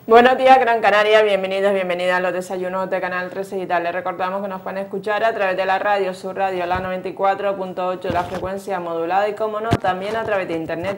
Buenos días, Gran Canaria, bienvenidos, bienvenidas a los desayunos de Canal 13 Digital. Les recordamos que nos pueden escuchar a través de la radio, su radio, la 94.8, la frecuencia modulada y, como no, también a través de internet,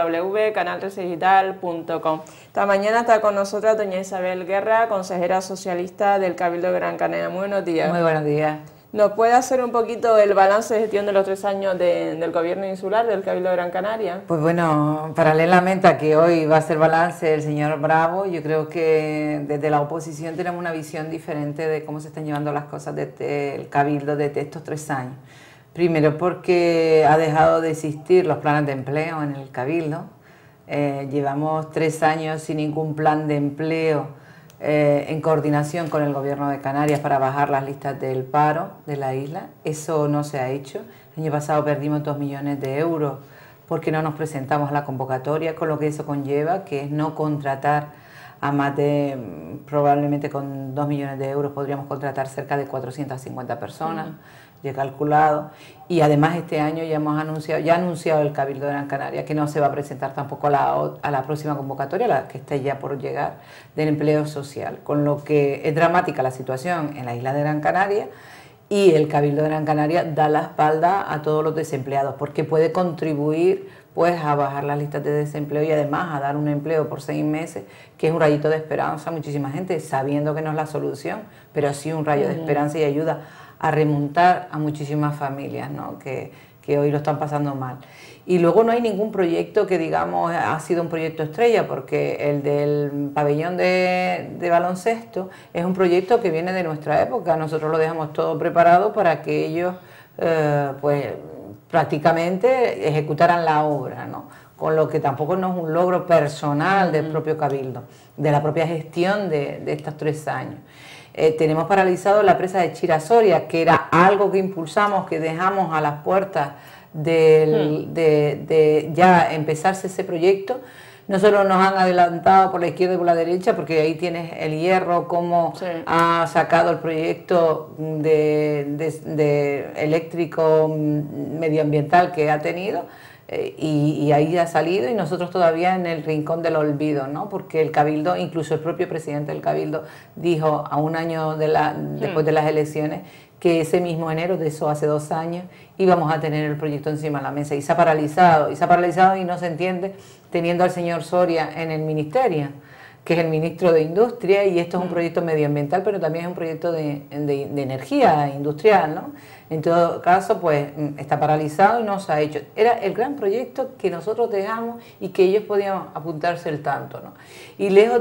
www.canal13digital.com. Esta mañana está con nosotros doña Isabel Guerra, consejera socialista del Cabildo de Gran Canaria. Muy buenos días. Muy buenos días. ¿Nos puede hacer un poquito el balance de gestión de los 3 años del Gobierno insular, del Cabildo de Gran Canaria? Pues bueno, paralelamente a que hoy va a ser balance el señor Bravo, yo creo que desde la oposición tenemos una visión diferente de cómo se están llevando las cosas desde el Cabildo desde estos 3 años. Primero porque ha dejado de existir los planes de empleo en el Cabildo. Llevamos 3 años sin ningún plan de empleo en coordinación con el Gobierno de Canarias para bajar las listas del paro de la isla. Eso no se ha hecho. El año pasado perdimos 2 millones de euros porque no nos presentamos a la convocatoria, con lo que eso conlleva, que es no contratar a más de, probablemente con 2 millones de euros podríamos contratar cerca de 450 personas, ya he calculado, y además este año ya ha anunciado el Cabildo de Gran Canaria que no se va a presentar tampoco a la próxima convocatoria, la que está ya por llegar, del empleo social, con lo que es dramática la situación en la isla de Gran Canaria, y el Cabildo de Gran Canaria da la espalda a todos los desempleados, porque puede contribuir pues a bajar las listas de desempleo y además a dar un empleo por 6 meses, que es un rayito de esperanza a muchísima gente, sabiendo que no es la solución, pero sí un rayo de esperanza y ayuda a remontar a muchísimas familias, ¿no? que hoy lo están pasando mal. Y luego no hay ningún proyecto que digamos ha sido un proyecto estrella, porque el del pabellón de baloncesto es un proyecto que viene de nuestra época. Nosotros lo dejamos todo preparado para que ellos pues prácticamente ejecutaran la obra, ¿no? Con lo que tampoco no es un logro personal del propio Cabildo, de la propia gestión de estos 3 años. Tenemos paralizado la presa de Chira-Soria, que era algo que impulsamos, que dejamos a las puertas de ya empezarse ese proyecto. No solo nos han adelantado por la izquierda y por la derecha, porque ahí tienes el Hierro, cómo ha sacado el proyecto de eléctrico medioambiental que ha tenido, y ahí ha salido, y nosotros todavía en el rincón del olvido, ¿no? Porque el Cabildo, incluso el propio presidente del Cabildo dijo a un año después de las elecciones que ese mismo enero, de eso hace 2 años, íbamos a tener el proyecto encima de la mesa, y se ha paralizado y no se entiende, teniendo al señor Soria en el ministerio, que es el ministro de Industria, y esto es un proyecto medioambiental, pero también es un proyecto de energía industrial, ¿no? En todo caso, pues está paralizado y no se ha hecho. Era el gran proyecto que nosotros dejamos y que ellos podían apuntarse el tanto, ¿no? Y lejos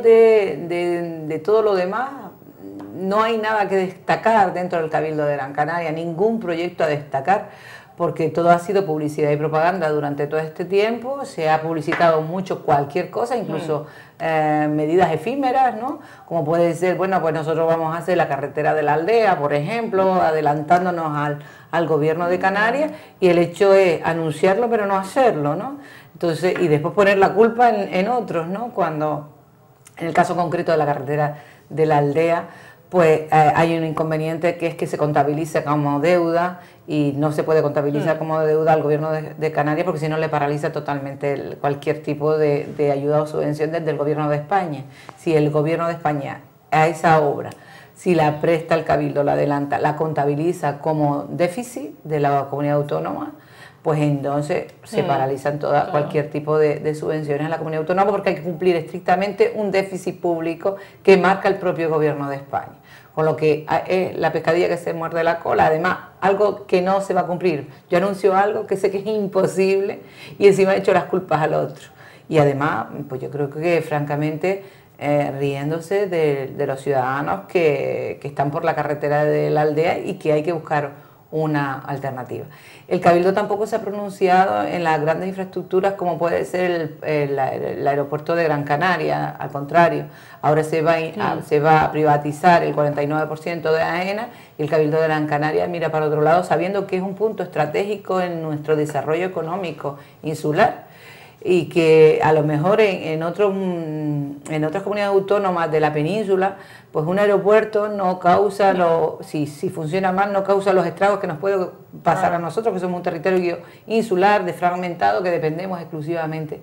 de todo lo demás, no hay nada que destacar dentro del Cabildo de Gran Canaria, ningún proyecto a destacar, porque todo ha sido publicidad y propaganda durante todo este tiempo. Se ha publicitado mucho cualquier cosa, incluso medidas efímeras, ¿no? Como puede ser, bueno, pues nosotros vamos a hacer la carretera de la aldea, por ejemplo, adelantándonos al Gobierno de Canarias, y el hecho es anunciarlo pero no hacerlo, ¿no? Entonces, y después poner la culpa en otros, ¿no? Cuando, en el caso concreto de la carretera de la aldea, pues hay un inconveniente, que es que se contabiliza como deuda, y no se puede contabilizar como deuda al Gobierno de Canarias, porque si no le paraliza totalmente cualquier tipo de ayuda o subvención desde el Gobierno de España. Si el Gobierno de España a esa obra, si la presta el Cabildo, la adelanta, la contabiliza como déficit de la comunidad autónoma, pues entonces se paralizan cualquier tipo de subvenciones a la comunidad autónoma, porque hay que cumplir estrictamente un déficit público que marca el propio Gobierno de España. Con lo que es la pescadilla que se muerde la cola, además, algo que no se va a cumplir. Yo anuncio algo que sé que es imposible y encima he hecho las culpas al otro. Y además, pues yo creo que francamente riéndose de los ciudadanos que están por la carretera de la aldea y que hay que buscar una alternativa. El Cabildo tampoco se ha pronunciado en las grandes infraestructuras como puede ser el aeropuerto de Gran Canaria, al contrario, ahora se va a privatizar el 49% de AENA, y el Cabildo de Gran Canaria mira para otro lado, sabiendo que es un punto estratégico en nuestro desarrollo económico insular, y que a lo mejor en otras comunidades autónomas de la península, pues un aeropuerto no causa, si funciona mal, no causa los estragos que nos puede pasar a nosotros, que somos un territorio insular, desfragmentado, que dependemos exclusivamente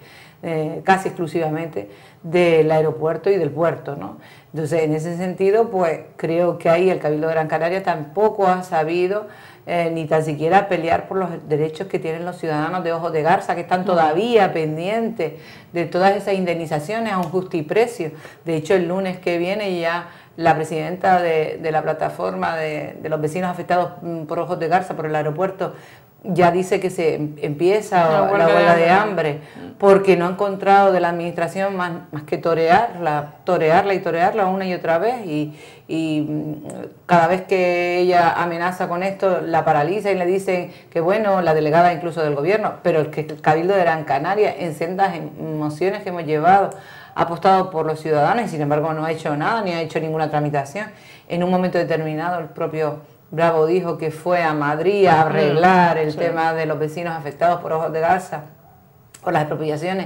casi exclusivamente del aeropuerto y del puerto, ¿no? Entonces, en ese sentido, pues creo que ahí el Cabildo de Gran Canaria tampoco ha sabido ni tan siquiera pelear por los derechos que tienen los ciudadanos de Ojos de Garza, que están todavía pendientes de todas esas indemnizaciones a un justiprecio. De hecho, el lunes que viene ya la presidenta de la plataforma de los vecinos afectados por Ojos de Garza, por el aeropuerto, ya dice que se empieza la huelga de hambre, porque no ha encontrado de la administración más que torearla una y otra vez, y cada vez que ella amenaza con esto la paraliza y le dicen que bueno, la delegada incluso del gobierno, pero el Cabildo de Gran Canaria en sendas mociones que hemos llevado ha apostado por los ciudadanos y sin embargo no ha hecho nada, ni ha hecho ninguna tramitación. En un momento determinado el propio Bravo dijo que fue a Madrid a arreglar el tema de los vecinos afectados por Ojos de Garza, por las expropiaciones,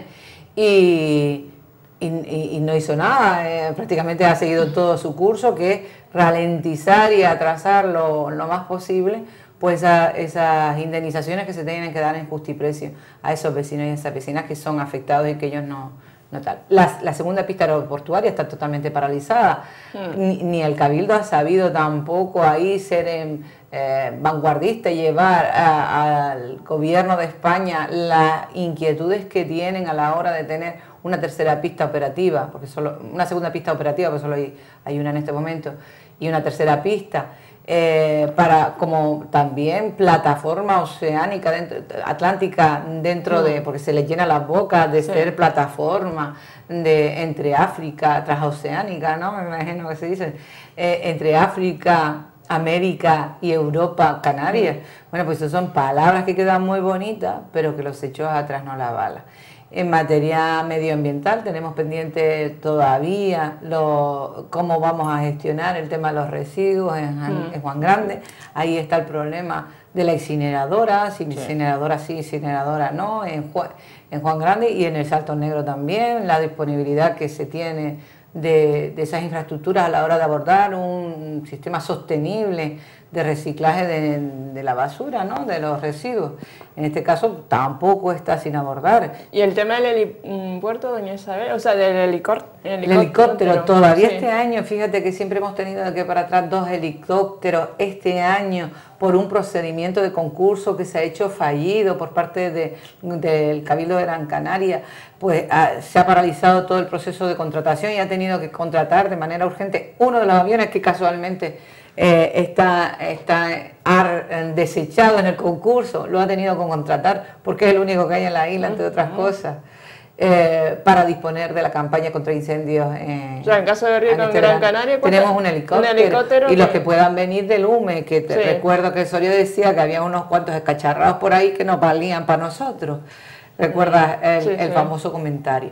y no hizo nada, prácticamente ha seguido todo su curso, que es ralentizar y atrasar lo más posible pues esas indemnizaciones que se tienen que dar en justiprecio a esos vecinos y esas vecinas que son afectados y que ellos no tal. La segunda pista aeroportuaria está totalmente paralizada. Ni el Cabildo ha sabido tampoco ahí ser vanguardista y llevar al gobierno de España las inquietudes que tienen a la hora de tener una tercera pista operativa, una segunda pista operativa, porque solo hay una en este momento, y una tercera pista. Para como también plataforma oceánica atlántica dentro de, porque se les llena las bocas de ser plataforma entre África transoceánica, ¿no? Me imagino que se dice entre África, América y Europa, Canarias. Bueno, pues eso son palabras que quedan muy bonitas, pero que los hechos atrás no la balan. En materia medioambiental tenemos pendiente todavía cómo vamos a gestionar el tema de los residuos en Juan Grande. Ahí está el problema de la incineradora, si incineradora sí, incineradora no, en Juan Grande y en el Salto Negro también, la disponibilidad que se tiene de esas infraestructuras a la hora de abordar un sistema sostenible de reciclaje de la basura, ¿no? De los residuos. En este caso tampoco está sin abordar. Y el tema del helipuerto, doña Isabel, o sea, del helicóptero todavía este año, fíjate que siempre hemos tenido de aquí para atrás 2 helicópteros este año por un procedimiento de concurso que se ha hecho fallido por parte del Cabildo de Gran Canaria, pues se ha paralizado todo el proceso de contratación y ha tenido que contratar de manera urgente uno de los aviones que casualmente está desechado en el concurso, lo ha tenido que contratar porque es el único que hay en la isla, entre otras cosas, para disponer de la campaña contra incendios. O sea, en caso de riesgo en Gran Canaria, tenemos un helicóptero y los que puedan venir del UME, que recuerdo que Soria decía que había unos cuantos escacharrados por ahí que nos valían para nosotros. ¿Recuerdas el famoso comentario?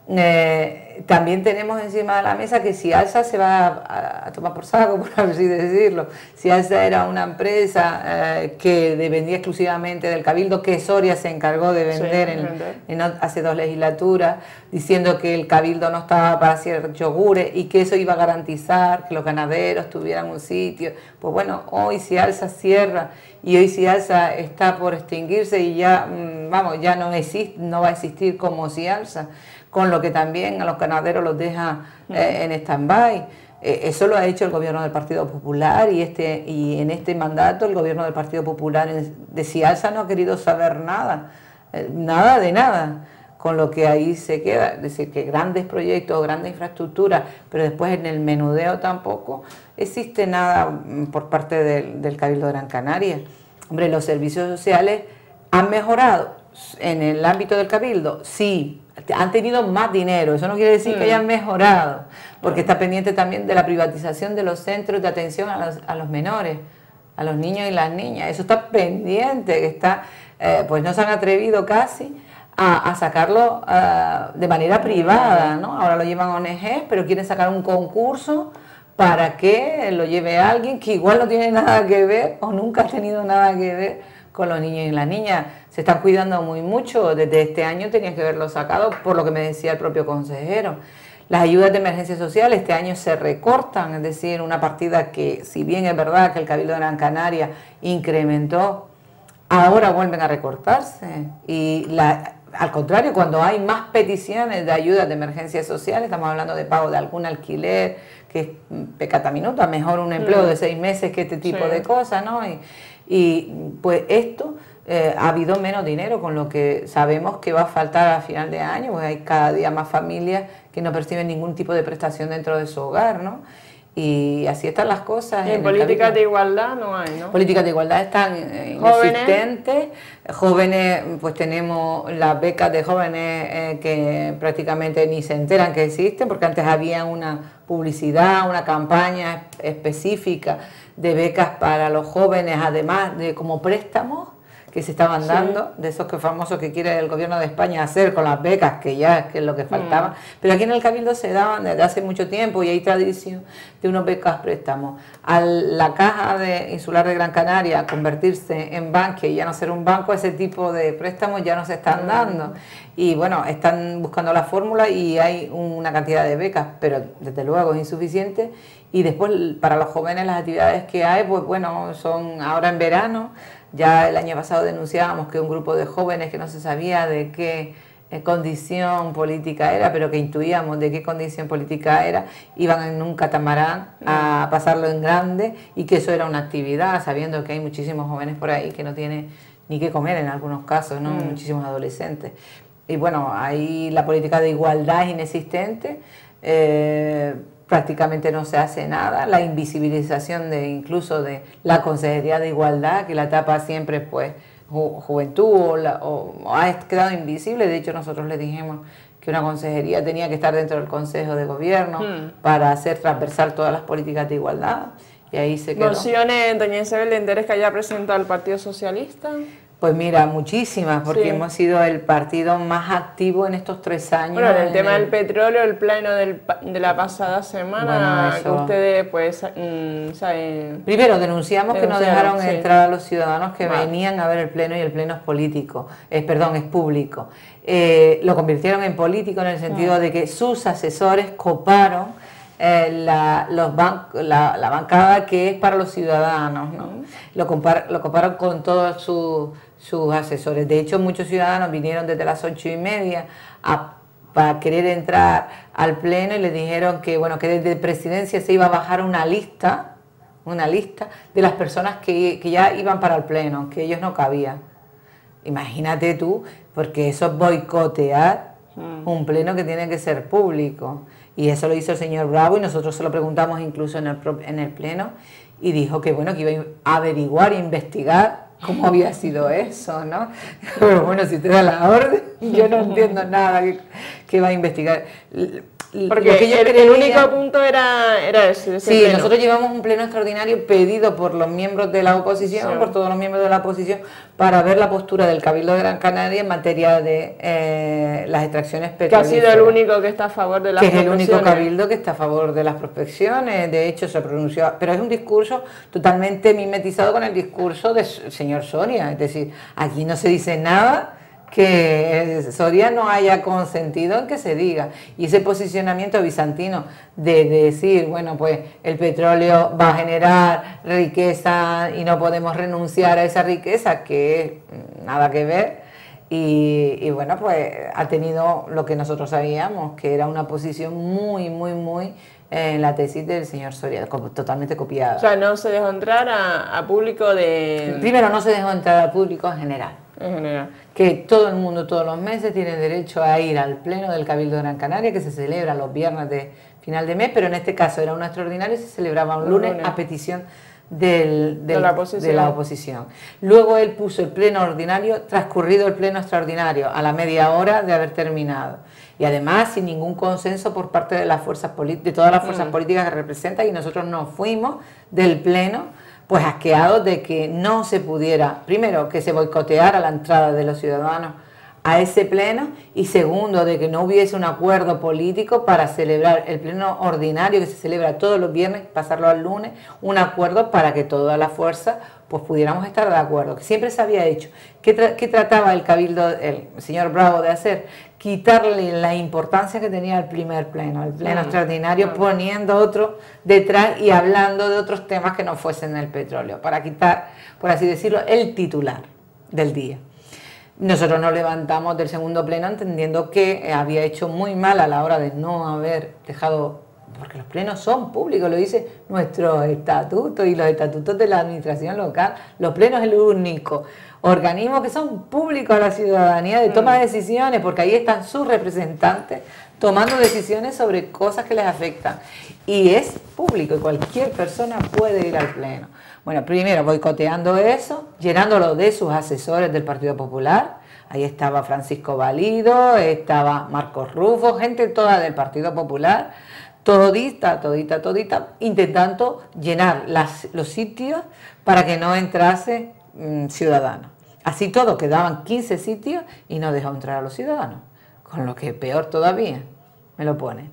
También tenemos encima de la mesa que si ALSA se va a tomar por saco, por así decirlo, si ALSA era una empresa que dependía exclusivamente del Cabildo, que Soria se encargó de vender hace 2 legislaturas, diciendo que el Cabildo no estaba para hacer yogures y que eso iba a garantizar que los ganaderos tuvieran un sitio. Pues bueno, hoy si ALSA cierra y hoy si ALSA está por extinguirse y ya, ya no va a existir como si ALSA, con lo que también a los ganaderos los deja en stand-by. Eso lo ha hecho el gobierno del Partido Popular y en este mandato el gobierno del Partido Popular de Cialsa no ha querido saber nada, nada de nada, con lo que ahí se queda. Es decir, que grandes proyectos, grandes infraestructuras, pero después en el menudeo tampoco existe nada por parte del Cabildo de Gran Canaria. Hombre, los servicios sociales han mejorado en el ámbito del Cabildo, sí. Han tenido más dinero, eso no quiere decir que hayan mejorado, porque está pendiente también de la privatización de los centros de atención a los menores, a los niños y las niñas. Eso está pendiente, que está, pues no se han atrevido casi a sacarlo de manera privada, ¿no? Ahora lo llevan a ONGs, pero quieren sacar un concurso para que lo lleve a alguien que igual no tiene nada que ver o nunca ha tenido nada que ver con los niños y las niñas. Se están cuidando muy mucho, desde este año tenían que haberlo sacado, por lo que me decía el propio consejero. Las ayudas de emergencia social este año se recortan, es decir, una partida que, si bien es verdad que el Cabildo de Gran Canaria incrementó, ahora vuelven a recortarse. Y al contrario, cuando hay más peticiones de ayuda de emergencia social, estamos hablando de pago de algún alquiler, que es pecata minuta, mejor un empleo de 6 meses que este tipo de cosas, ¿no? Y pues esto, ha habido menos dinero, con lo que sabemos que va a faltar a final de año, pues hay cada día más familias que no perciben ningún tipo de prestación dentro de su hogar, ¿no? Y así están las cosas. Y en políticas de igualdad no hay, ¿no? Políticas de igualdad están inexistentes. Jóvenes, pues tenemos las becas de jóvenes que prácticamente ni se enteran que existen, porque antes había una publicidad, una campaña específica de becas para los jóvenes, además de como préstamos que se estaban dando, de esos que famosos que quiere el gobierno de España hacer con las becas, que ya es lo que faltaba. Pero aquí en el Cabildo se daban desde hace mucho tiempo y hay tradición de unos becas préstamos. A la Caja Insular de Gran Canaria convertirse en Bankia y ya no ser un banco, ese tipo de préstamos ya no se están dando. Y bueno, están buscando la fórmula y hay una cantidad de becas, pero desde luego es insuficiente. Y después para los jóvenes las actividades que hay, pues bueno, son ahora en verano. Ya el año pasado denunciábamos que un grupo de jóvenes que no se sabía de qué condición política era, pero que intuíamos de qué condición política era, iban en un catamarán a pasarlo en grande y que eso era una actividad, sabiendo que hay muchísimos jóvenes por ahí que no tienen ni qué comer en algunos casos, ¿no? Muchísimos adolescentes. Y bueno, ahí la política de igualdad es inexistente. Prácticamente no se hace nada, la invisibilización incluso de la Consejería de Igualdad, que la tapa siempre pues Juventud o ha quedado invisible. De hecho nosotros le dijimos que una consejería tenía que estar dentro del Consejo de Gobierno para hacer transversal todas las políticas de igualdad, y ahí se quedó. ¿Mociones, doña Isabel, de interés que haya presentado el Partido Socialista? Pues mira, muchísimas, porque hemos sido el partido más activo en estos 3 años. Bueno, en el tema del petróleo, el pleno de la pasada semana, bueno, que ustedes pues saben... Primero, denunciamos que no dejaron entrar a los ciudadanos que venían a ver el pleno, y el pleno es político, es público. Lo convirtieron en político en el sentido de que sus asesores coparon la bancada que es para los ciudadanos, ¿no? Lo comparan con todos sus asesores. De hecho, muchos ciudadanos vinieron desde las 8:30 para querer entrar al pleno, y les dijeron que bueno, que desde Presidencia se iba a bajar una lista de las personas que ya iban para el pleno, que ellos no cabían. Imagínate tú, porque eso es boicotear un pleno que tiene que ser público. Y eso lo hizo el señor Bravo, y nosotros se lo preguntamos incluso en el pleno, y dijo que bueno, que iba a averiguar e investigar cómo había sido eso, ¿no? Pero bueno, si te da la orden, yo no entiendo nada que va a investigar. Porque el único punto era ese. Sí, pleno. Nosotros llevamos un pleno extraordinario pedido por los miembros de la oposición, por todos los miembros de la oposición, para ver la postura del Cabildo de Gran Canaria en materia de las extracciones petrolíferas. Que ha sido el único que está a favor de las prospecciones. Que es el único cabildo que está a favor de las prospecciones. De hecho, se pronunció, pero es un discurso totalmente mimetizado con el discurso del señor Soria. Es decir, aquí no se dice nada que Soria no haya consentido en que se diga. Y ese posicionamiento bizantino de decir, bueno, pues el petróleo va a generar riqueza y no podemos renunciar a esa riqueza, que nada que ver. Y bueno, pues ha tenido lo que nosotros sabíamos, que era una posición muy en la tesis del señor Soria, totalmente copiada. O sea, no se dejó entrar a público de... Primero, no se dejó entrar al público en general. Que todo el mundo todos los meses tiene derecho a ir al pleno del Cabildo de Gran Canaria, que se celebra los viernes de final de mes, pero en este caso era un extraordinario y se celebraba un lunes a petición de la oposición. Luego él puso el pleno ordinario, transcurrido el pleno extraordinario, a la media hora de haber terminado, y además sin ningún consenso por parte de las fuerzas de todas las fuerzas políticas que representan, y nosotros nos fuimos del pleno pues asqueados de que no se pudiera, primero, que se boicoteara la entrada de los ciudadanos a ese pleno, y segundo, de que no hubiese un acuerdo político para celebrar el pleno ordinario que se celebra todos los viernes, pasarlo al lunes, un acuerdo para que todas las fuerzas pues pudiéramos estar de acuerdo, que siempre se había hecho. ¿Qué trataba el Cabildo, el señor Bravo, de hacer? Quitarle la importancia que tenía el primer pleno, el pleno extraordinario, poniendo otro detrás y hablando de otros temas que no fuesen el petróleo, para quitar, por así decirlo, el titular del día. Nosotros nos levantamos del segundo pleno entendiendo que había hecho muy mal a la hora de no haber dejado, porque los plenos son públicos, lo dice nuestro estatuto y los estatutos de la administración local. Los plenos es el único organismo que son públicos a la ciudadanía de toma de decisiones, porque ahí están sus representantes tomando decisiones sobre cosas que les afectan. Y es público y cualquier persona puede ir al pleno. Bueno, primero boicoteando eso, llenándolo de sus asesores del Partido Popular. Ahí estaba Francisco Valido, estaba Marcos Rufo, gente toda del Partido Popular, todita, intentando llenar los sitios para que no entrase ciudadanos. Así todo, quedaban 15 sitios y no dejó entrar a los ciudadanos, con lo que peor todavía me lo pone.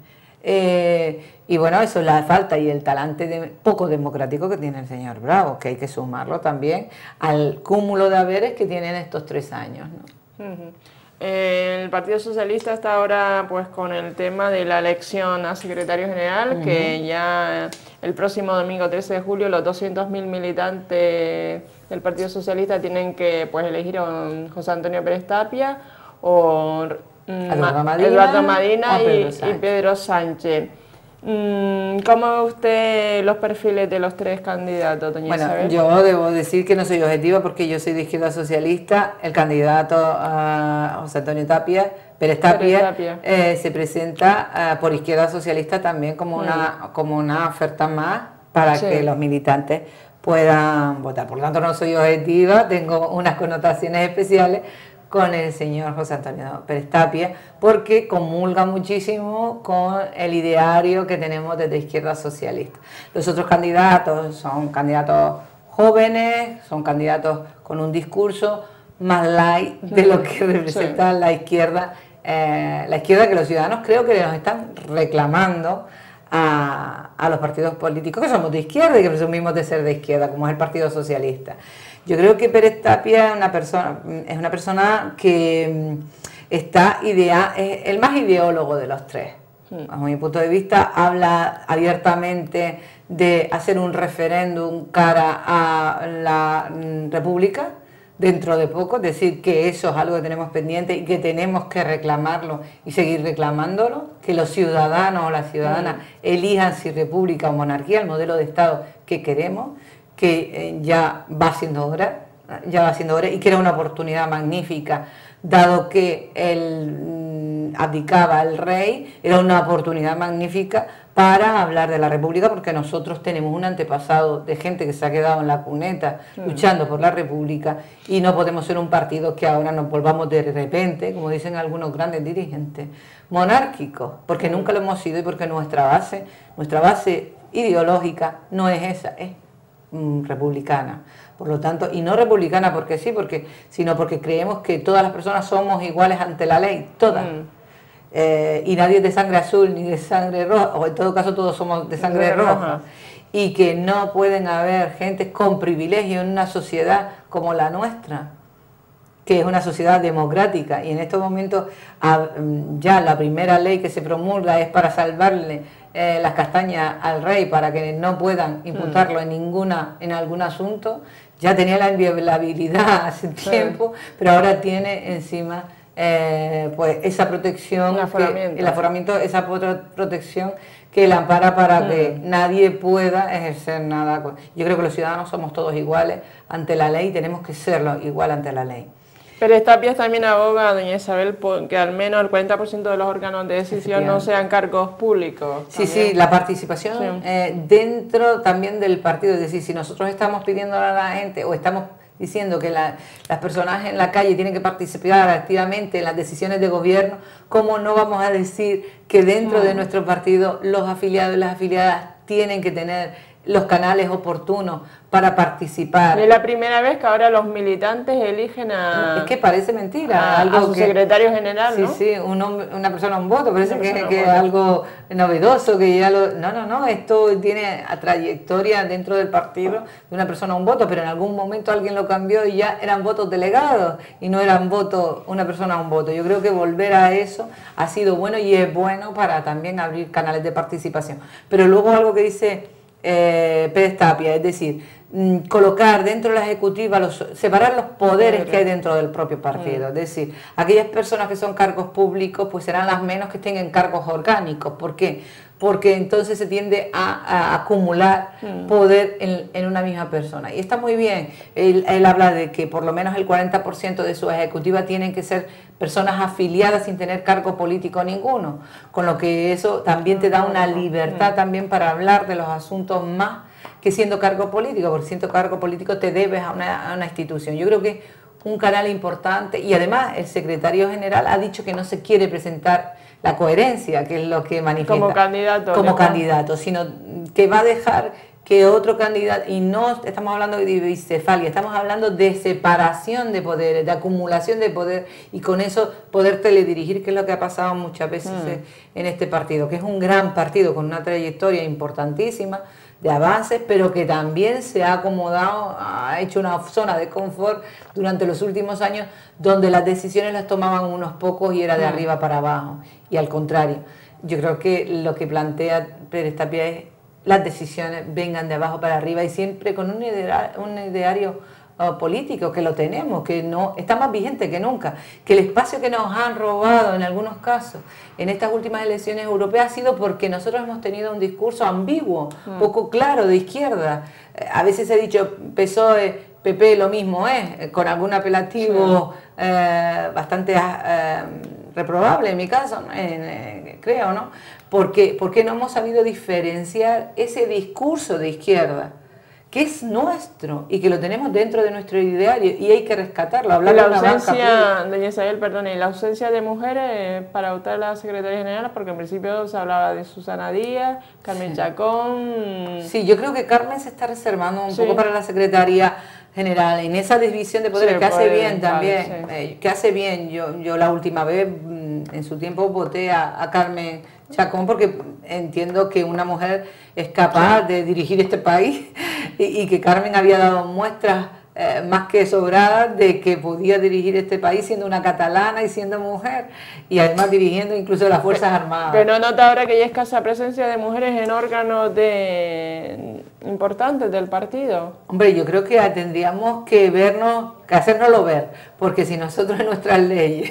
Y bueno, eso es la falta y el talante poco democrático que tiene el señor Bravo, que hay que sumarlo también al cúmulo de haberes que tienen estos 3 años, ¿no? El Partido Socialista está ahora pues con el tema de la elección a secretario general, que ya el próximo domingo 13 de julio los 200.000 militantes del Partido Socialista tienen que pues elegir a José Antonio Pérez Tapia o Eduardo Madina y Pedro Sánchez. ¿Cómo ve usted los perfiles de los 3 candidatos, doña Isabel? Yo debo decir que no soy objetiva porque yo soy de Izquierda Socialista. El candidato José Antonio Pérez Tapia, se presenta por Izquierda Socialista también como una oferta más para que los militantes puedan votar. Por lo tanto, no soy objetiva, tengo unas connotaciones especiales con el señor José Antonio Pérez Tapia, porque comulga muchísimo con el ideario que tenemos desde Izquierda Socialista. Los otros candidatos son candidatos jóvenes, son candidatos con un discurso más light de lo que representa la izquierda que los ciudadanos creo que nos están reclamando a los partidos políticos que somos de izquierda y que presumimos de ser de izquierda, como es el Partido Socialista. Yo creo que Pérez Tapia es una persona que es el más ideólogo de los 3. A mi punto de vista, habla abiertamente de hacer un referéndum cara a la República dentro de poco, decir que eso es algo que tenemos pendiente y que tenemos que reclamarlo y seguir reclamándolo, que los ciudadanos o las ciudadanas elijan si república o monarquía, el modelo de Estado que queremos, que ya va siendo hora y que era una oportunidad magnífica, dado que él abdicaba al rey, era una oportunidad magnífica para hablar de la República, porque nosotros tenemos un antepasado de gente que se ha quedado en la cuneta luchando por la República y no podemos ser un partido que ahora nos volvamos de repente, como dicen algunos grandes dirigentes, monárquicos, porque nunca lo hemos sido y porque nuestra base ideológica no es esa, es republicana. Por lo tanto, y no republicana porque sí, sino porque creemos que todas las personas somos iguales ante la ley, todas. Y nadie es de sangre azul ni de sangre roja, o en todo caso todos somos de sangre roja. Y que no pueden haber gente con privilegio en una sociedad como la nuestra, que es una sociedad democrática. Y en estos momentos ya la primera ley que se promulga es para salvarle las castañas al rey para que no puedan imputarlo en algún asunto. Ya tenía la inviolabilidad hace tiempo, pero ahora tiene encima pues esa protección, el aforamiento, esa protección que la ampara para que nadie pueda ejercer nada. Yo creo que los ciudadanos somos todos iguales ante la ley y tenemos que serlo igual ante la ley. Pérez Tapia también aboga, doña Isabel, que al menos el 40% de los órganos de decisión no sean cargos públicos. Sí, la participación dentro también del partido. Es decir, si nosotros estamos pidiendo a la gente o estamos diciendo que las personas en la calle tienen que participar activamente en las decisiones de gobierno, ¿cómo no vamos a decir que dentro de nuestro partido los afiliados y las afiliadas tienen que tener los canales oportunos para participar? Es la primera vez que ahora los militantes eligen es que parece mentira. A su secretario general, ¿no? Sí, una persona un voto, parece que es algo novedoso, que ya lo... No, esto tiene a trayectoria dentro del partido de una persona un voto, pero en algún momento alguien lo cambió y ya eran votos delegados y no eran votos una persona un voto. Yo creo que volver a eso ha sido bueno y es bueno para también abrir canales de participación. Pero luego algo que dice Pérez Tapia, es decir, colocar dentro de la ejecutiva, separar los poderes que hay dentro del propio partido. Es decir, aquellas personas que son cargos públicos pues serán las menos que estén en cargos orgánicos. ¿Por qué? Porque entonces se tiende a acumular poder en una misma persona. Y está muy bien, él habla de que por lo menos el 40% de su ejecutiva tienen que ser personas afiliadas sin tener cargo político ninguno, con lo que eso también te da una libertad también para hablar de los asuntos más que siendo cargo político, porque siendo cargo político te debes a una institución. Yo creo que un canal importante, y además el secretario general ha dicho que no se quiere presentar la coherencia, que es lo que manifiesta como candidato, sino que va a dejar que otro candidato, y no estamos hablando de bicefalia, estamos hablando de separación de poderes, de acumulación de poder, y con eso poder teledirigir, que es lo que ha pasado muchas veces en este partido, que es un gran partido con una trayectoria importantísima de avances, pero que también se ha acomodado, ha hecho una zona de confort durante los últimos años, donde las decisiones las tomaban unos pocos y era de arriba para abajo, y al contrario. Yo creo que lo que plantea Pérez Tapia es las decisiones vengan de abajo para arriba, y siempre con un ideario político, que lo tenemos, que no está más vigente que nunca, que el espacio que nos han robado en algunos casos en estas últimas elecciones europeas ha sido porque nosotros hemos tenido un discurso ambiguo, poco claro, de izquierda. A veces he dicho PSOE, PP lo mismo es, con algún apelativo bastante reprobable en mi caso, creo, ¿no? Porque no hemos sabido diferenciar ese discurso de izquierda, que es nuestro y que lo tenemos dentro de nuestro ideario, y hay que rescatarlo. Hablar la ausencia, doña Isabel, perdone, y la ausencia de mujeres para optar a la secretaria general, porque en principio se hablaba de Susana Díaz, Carmen Chacón. Sí, yo creo que Carmen se está reservando un poco para la secretaría general, en esa división de poderes, que hace bien también, que hace bien. Yo la última vez, en su tiempo, voté a Carmen Chacón, porque entiendo que una mujer es capaz de dirigir este país, y que Carmen había dado muestras más que sobradas de que podía dirigir este país siendo una catalana y siendo mujer, y además dirigiendo incluso las Fuerzas Armadas. Pero no nota ahora que hay escasa presencia de mujeres en órganos importantes del partido. Hombre, yo creo que tendríamos que hacérnoslo ver, porque si nosotros en nuestras leyes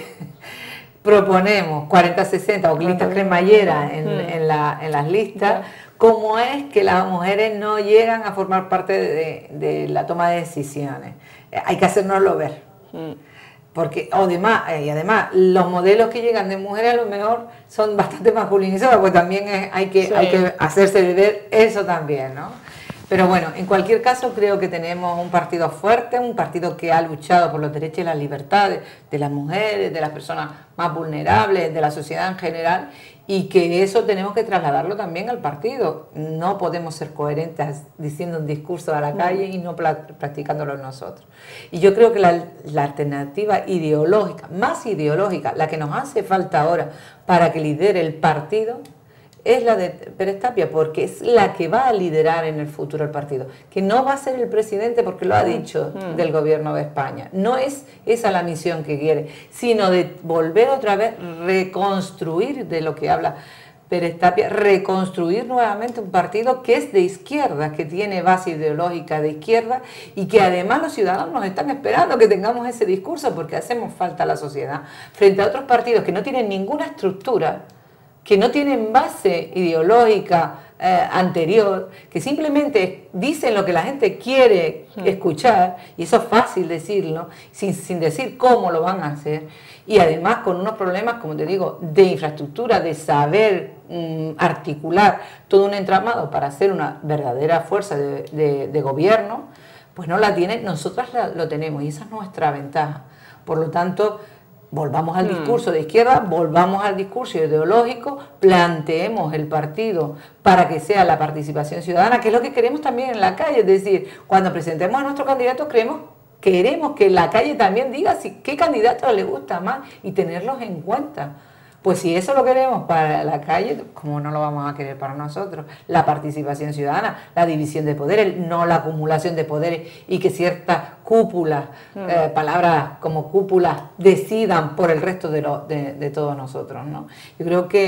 proponemos 40-60 o listas cremalleras en las listas, ¿cómo es que las mujeres no llegan a formar parte de la toma de decisiones? Hay que hacérnoslo ver. Porque además los modelos que llegan de mujeres a lo mejor son bastante masculinizados, pues también hay que hacerse ver eso también, ¿no? Pero bueno, en cualquier caso creo que tenemos un partido fuerte, un partido que ha luchado por los derechos y las libertades de las mujeres, de las personas más vulnerables, de la sociedad en general, y que eso tenemos que trasladarlo también al partido. No podemos ser coherentes diciendo un discurso a la calle y no practicándolo nosotros. Y yo creo que la alternativa ideológica, más ideológica, la que nos hace falta ahora para que lidere el partido, es la de Pérez Tapia, porque es la que va a liderar en el futuro el partido, que no va a ser el presidente, porque lo ha dicho, del gobierno de España. No es esa la misión que quiere, sino de volver otra vez, reconstruir, de lo que habla Pérez Tapia, reconstruir nuevamente un partido que es de izquierda, que tiene base ideológica de izquierda, y que además los ciudadanos nos están esperando que tengamos ese discurso, porque hacemos falta a la sociedad, frente a otros partidos que no tienen ninguna estructura, que no tienen base ideológica anterior, que simplemente dicen lo que la gente quiere escuchar, y eso es fácil decirlo, sin decir cómo lo van a hacer, y además con unos problemas, como te digo, de infraestructura, de saber articular todo un entramado para hacer una verdadera fuerza de gobierno, pues no la tienen, nosotras lo tenemos, y esa es nuestra ventaja. Por lo tanto, volvamos al discurso de izquierda, volvamos al discurso ideológico, planteemos el partido para que sea la participación ciudadana, que es lo que queremos también en la calle. Es decir, cuando presentemos a nuestros candidatos, queremos que la calle también diga qué candidato le gusta más y tenerlos en cuenta. Pues si eso lo queremos para la calle, ¿cómo no lo vamos a querer para nosotros? La participación ciudadana, la división de poderes, no la acumulación de poderes, y que ciertas cúpulas, palabras como cúpulas, decidan por el resto de todos nosotros, ¿no? Yo creo que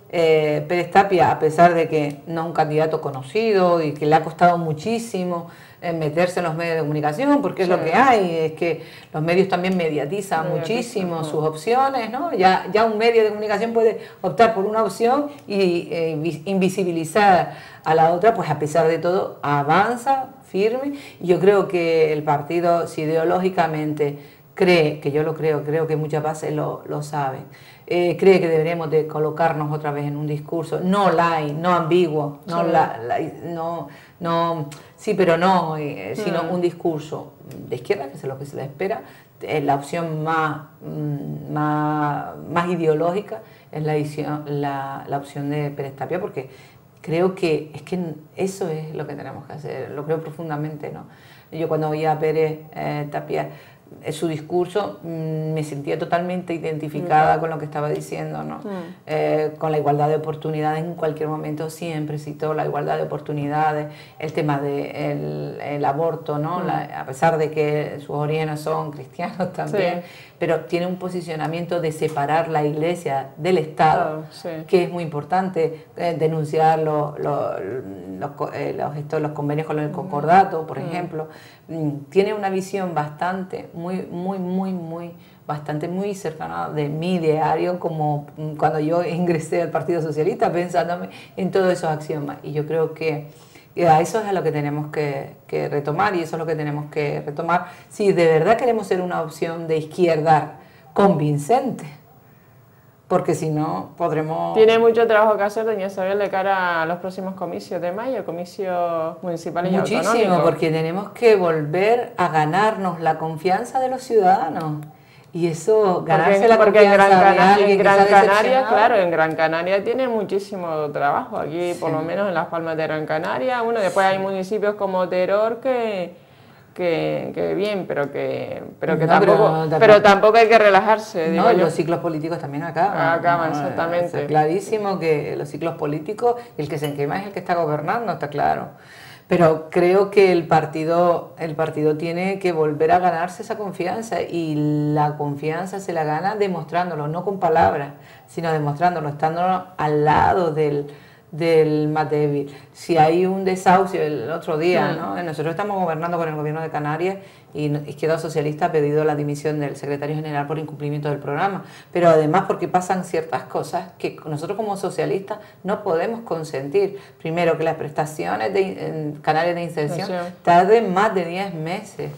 Pérez Tapia, a pesar de que no es un candidato conocido y que le ha costado muchísimo meterse en los medios de comunicación, porque es lo que hay, es que los medios también mediatizan muchísimo sus opciones, ¿no? Ya un medio de comunicación puede optar por una opción y invisibilizar a la otra, pues a pesar de todo avanza firme. Y yo creo que el partido, si ideológicamente cree, que yo lo creo que muchas veces lo saben, cree que deberíamos de colocarnos otra vez en un discurso no light, no ambiguo, sí pero no, sino un discurso de izquierda, que es lo que se le espera. La opción más ideológica es la opción de Pérez Tapia, porque creo que eso es lo que tenemos que hacer, lo creo profundamente, ¿no? Yo cuando oía a Pérez Tapia, su discurso, me sentía totalmente identificada con lo que estaba diciendo, ¿no? Con la igualdad de oportunidades. En cualquier momento siempre citó la igualdad de oportunidades, el tema del aborto, ¿no? A pesar de que sus orígenes son cristianos también, pero tiene un posicionamiento de separar la Iglesia del Estado, que es muy importante, denunciar los convenios con el concordato, por ejemplo. Tiene una visión bastante, muy cercana de mi diario, como cuando yo ingresé al Partido Socialista, pensándome en todos esos axiomas. Y yo creo que a eso es a lo que tenemos que retomar, y eso es lo que tenemos que retomar si de verdad queremos ser una opción de izquierda convincente. Porque si no, podremos... Tiene mucho trabajo que hacer, doña Isabel, de cara a los próximos comicios de mayo, comicios municipales y autonómicos. Muchísimo, porque tenemos que volver a ganarnos la confianza de los ciudadanos. Y eso, ganarse la confianza en Gran Canaria, claro, en Gran Canaria tiene muchísimo trabajo. Aquí, por lo menos en Las Palmas de Gran Canaria. Bueno, después hay municipios como Teror que bien, pero tampoco hay que relajarse. No, los ciclos políticos también acaban. Exactamente. Está clarísimo que los ciclos políticos, el que se quema es el que está gobernando, está claro. Pero creo que el partido tiene que volver a ganarse esa confianza, y la confianza se la gana demostrándolo, no con palabras, sino demostrándolo, estando al lado del más débil. Si hay un desahucio el otro día, ¿no? Nosotros estamos gobernando con el gobierno de Canarias y Izquierda Socialista ha pedido la dimisión del secretario general por incumplimiento del programa, pero además porque pasan ciertas cosas que nosotros como socialistas no podemos consentir. Primero, que las prestaciones de Canarias de inserción tarden más de 10 meses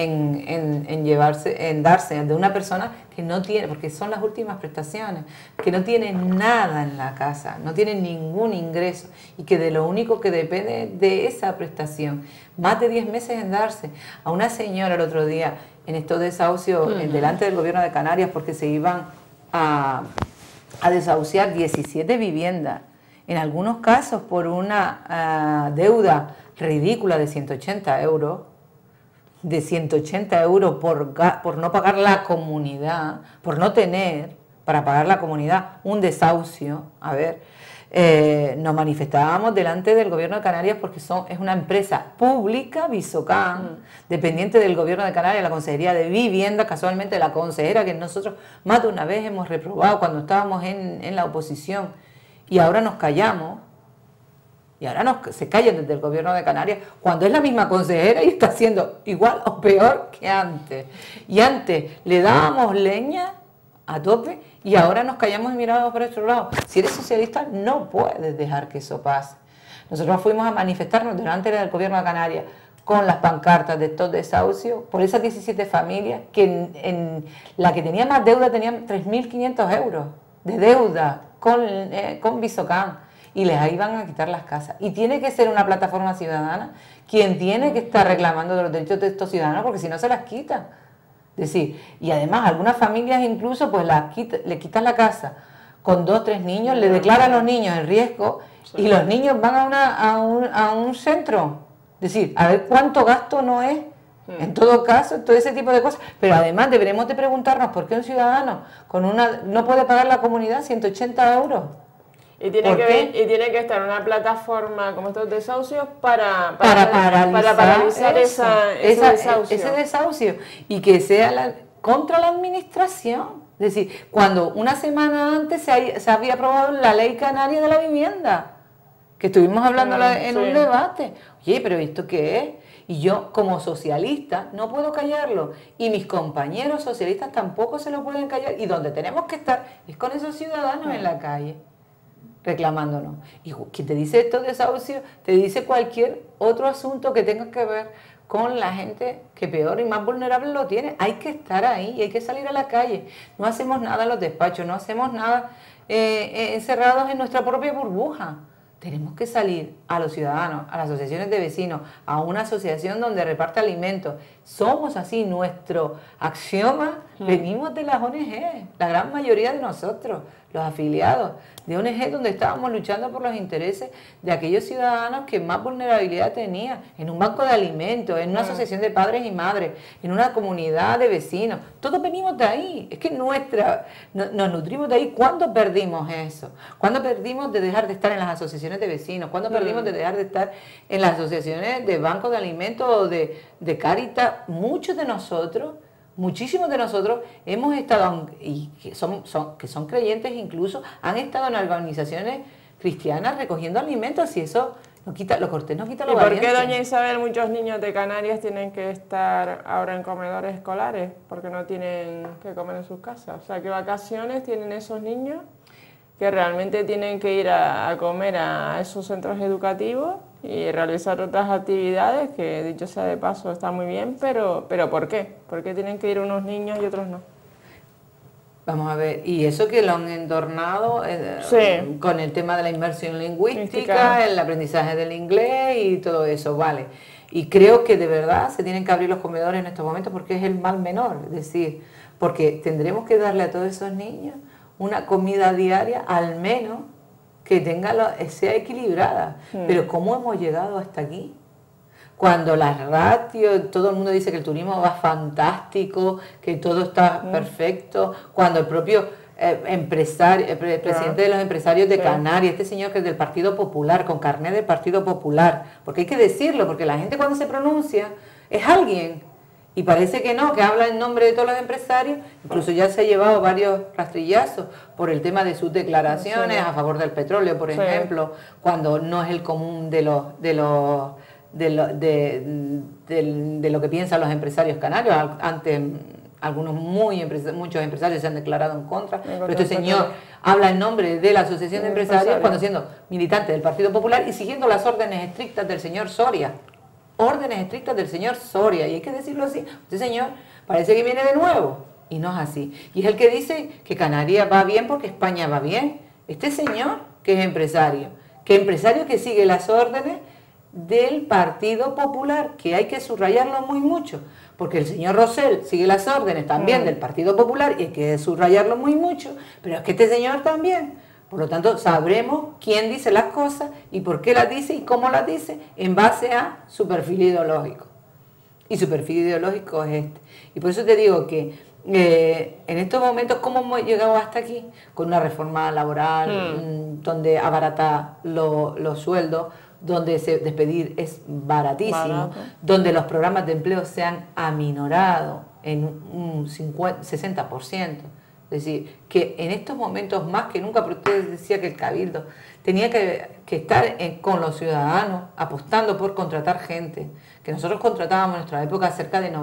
en darse de una persona que no tiene, porque son las últimas prestaciones, que no tiene nada en la casa, no tiene ningún ingreso, y que de lo único que depende de esa prestación, más de 10 meses en darse. A una señora el otro día en estos desahucios delante del gobierno de Canarias, porque se iban a desahuciar 17 viviendas, en algunos casos por una deuda ridícula de 180 euros, de 180 euros por no pagar la comunidad, por no tener para pagar la comunidad un desahucio. A ver, nos manifestábamos delante del gobierno de Canarias porque es una empresa pública, Visocam, dependiente del gobierno de Canarias, la Consejería de Vivienda, casualmente la consejera que nosotros más de una vez hemos reprobado cuando estábamos en la oposición, y ahora nos callamos. Y ahora se callan desde el gobierno de Canarias, cuando es la misma consejera y está haciendo igual o peor que antes. Y antes le dábamos leña a tope y ahora nos callamos y miramos por otro lado. Si eres socialista, no puedes dejar que eso pase. Nosotros fuimos a manifestarnos delante del gobierno de Canarias con las pancartas de estos desahucios por esas 17 familias que en la que tenía más deuda tenían 3.500 euros de deuda con Visocam. Y les iban a quitar las casas. Y tiene que ser una plataforma ciudadana quien tiene que estar reclamando los derechos de estos ciudadanos, porque si no se las quitan. Es decir, y además algunas familias incluso pues le quitan la casa con 2 o 3 niños, le declaran a los niños en riesgo y los niños van a un centro. Es decir, a ver cuánto gasto no es. En todo caso, todo ese tipo de cosas. Pero además deberemos de preguntarnos por qué un ciudadano no puede pagar la comunidad 180 euros. Y tiene que estar una plataforma como estos desahucios para paralizar ese desahucio. Y que sea contra la administración. Es decir, cuando una semana antes se había aprobado la ley canaria de la vivienda, que estuvimos hablando en un debate. Oye, pero ¿esto qué es? Y yo, como socialista, no puedo callarlo. Y mis compañeros socialistas tampoco se lo pueden callar. Y donde tenemos que estar es con esos ciudadanos en la calle, reclamándonos. Y quien te dice esto de desahucio, te dice cualquier otro asunto que tenga que ver con la gente que peor y más vulnerable lo tiene. Hay que estar ahí y hay que salir a la calle. No hacemos nada en los despachos, no hacemos nada encerrados en nuestra propia burbuja. Tenemos que salir a los ciudadanos, a las asociaciones de vecinos, a una asociación donde reparte alimentos. Somos así, nuestro axioma, venimos de las ONG, la gran mayoría de nosotros, los afiliados de ONG donde estábamos luchando por los intereses de aquellos ciudadanos que más vulnerabilidad tenían, en un banco de alimentos, en una asociación de padres y madres, en una comunidad de vecinos. Todos venimos de ahí, es que nos nutrimos de ahí. ¿Cuándo perdimos eso? ¿Cuándo perdimos de dejar de estar en las asociaciones de vecinos? ¿Cuándo perdimos de dejar de estar en las asociaciones de bancos de alimentos o de Cáritas? Muchísimos de nosotros hemos estado, y que son creyentes incluso, han estado en organizaciones cristianas recogiendo alimentos, y eso no quita lo cortés, no quita lo valiente. ¿Y por qué, doña Isabel, muchos niños de Canarias tienen que estar ahora en comedores escolares? Porque no tienen que comer en sus casas. O sea, ¿qué vacaciones tienen esos niños que realmente tienen que ir a comer a esos centros educativos y realizar otras actividades que, dicho sea de paso, está muy bien, pero ¿por qué? ¿Por qué tienen que ir unos niños y otros no? Vamos a ver, y eso que lo han endornado con el tema de la inmersión lingüística, el aprendizaje del inglés y todo eso, vale. Y creo que de verdad se tienen que abrir los comedores en estos momentos porque es el mal menor, es decir, porque tendremos que darle a todos esos niños una comida diaria, al menos que sea equilibrada. Pero ¿cómo hemos llegado hasta aquí? Cuando las ratios, todo el mundo dice que el turismo va fantástico, que todo está perfecto, cuando el propio presidente de los empresarios de Canarias, este señor que es del Partido Popular, con carnet del Partido Popular, porque hay que decirlo, porque la gente cuando se pronuncia es alguien, y parece que no, que habla en nombre de todos los empresarios. Incluso ya se ha llevado varios rastrillazos por el tema de sus declaraciones a favor del petróleo, por ejemplo, cuando no es el común de lo que piensan los empresarios canarios. Antes muchos empresarios se han declarado en contra, pero este señor habla en nombre de la Asociación de Empresarios cuando siendo militante del Partido Popular y siguiendo las órdenes estrictas del señor Soria. Órdenes estrictas del señor Soria, y hay que decirlo así. Este señor parece que viene de nuevo, y no es así. Y es el que dice que Canarias va bien porque España va bien. Este señor, que es empresario que sigue las órdenes del Partido Popular, que hay que subrayarlo muy mucho, porque el señor Rosell sigue las órdenes también del Partido Popular, y hay que subrayarlo muy mucho, pero es que este señor también. Por lo tanto, sabremos quién dice las cosas y por qué las dice y cómo las dice en base a su perfil ideológico. Y su perfil ideológico es este. Y por eso te digo que en estos momentos, ¿cómo hemos llegado hasta aquí? Con una reforma laboral donde abarata los sueldos, donde despedir es baratísimo, donde los programas de empleo se han aminorado en un 60%. Es decir, que en estos momentos más que nunca, pero usted decía que el Cabildo tenía que estar con los ciudadanos apostando por contratar gente, que nosotros contratábamos en nuestra época cerca de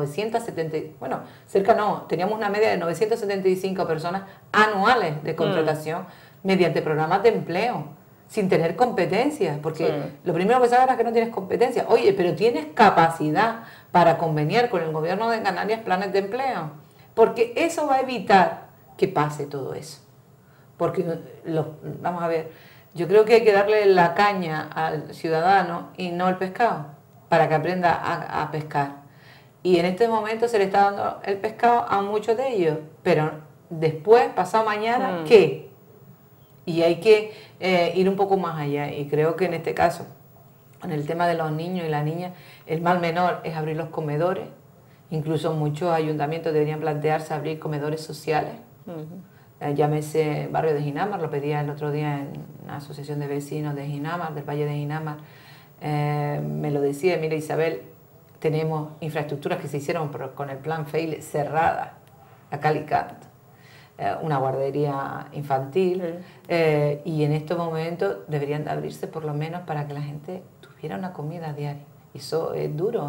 970, teníamos una media de 975 personas anuales de contratación mediante programas de empleo, sin tener competencias, porque lo primero que sabes es que no tienes competencia. Oye, pero tienes capacidad para conveniar con el gobierno de Canarias planes de empleo, porque eso va a evitar que pase todo eso. Porque, vamos a ver, yo creo que hay que darle la caña al ciudadano y no el pescado, para que aprenda a pescar. Y en este momento se le está dando el pescado a muchos de ellos, pero después, pasado mañana, ¿qué? Y hay que ir un poco más allá, y creo que en este caso, en el tema de los niños y las niñas, el mal menor es abrir los comedores. Incluso muchos ayuntamientos deberían plantearse abrir comedores sociales. Llámese Barrio de Ginamar, lo pedía el otro día en una asociación de vecinos de Ginamar, del Valle de Ginamar. Me lo decía, mira Isabel, tenemos infraestructuras que se hicieron con el plan FEILE cerradas, a cal y canto. una guardería infantil, y en estos momentos deberían abrirse por lo menos para que la gente tuviera una comida diaria. Eso es duro,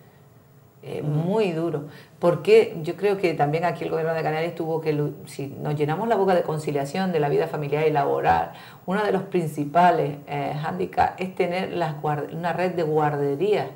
muy duro, porque yo creo que también aquí el gobierno de Canarias tuvo que, si nos llenamos la boca de conciliación de la vida familiar y laboral, uno de los principales hándicaps es tener una red de guarderías,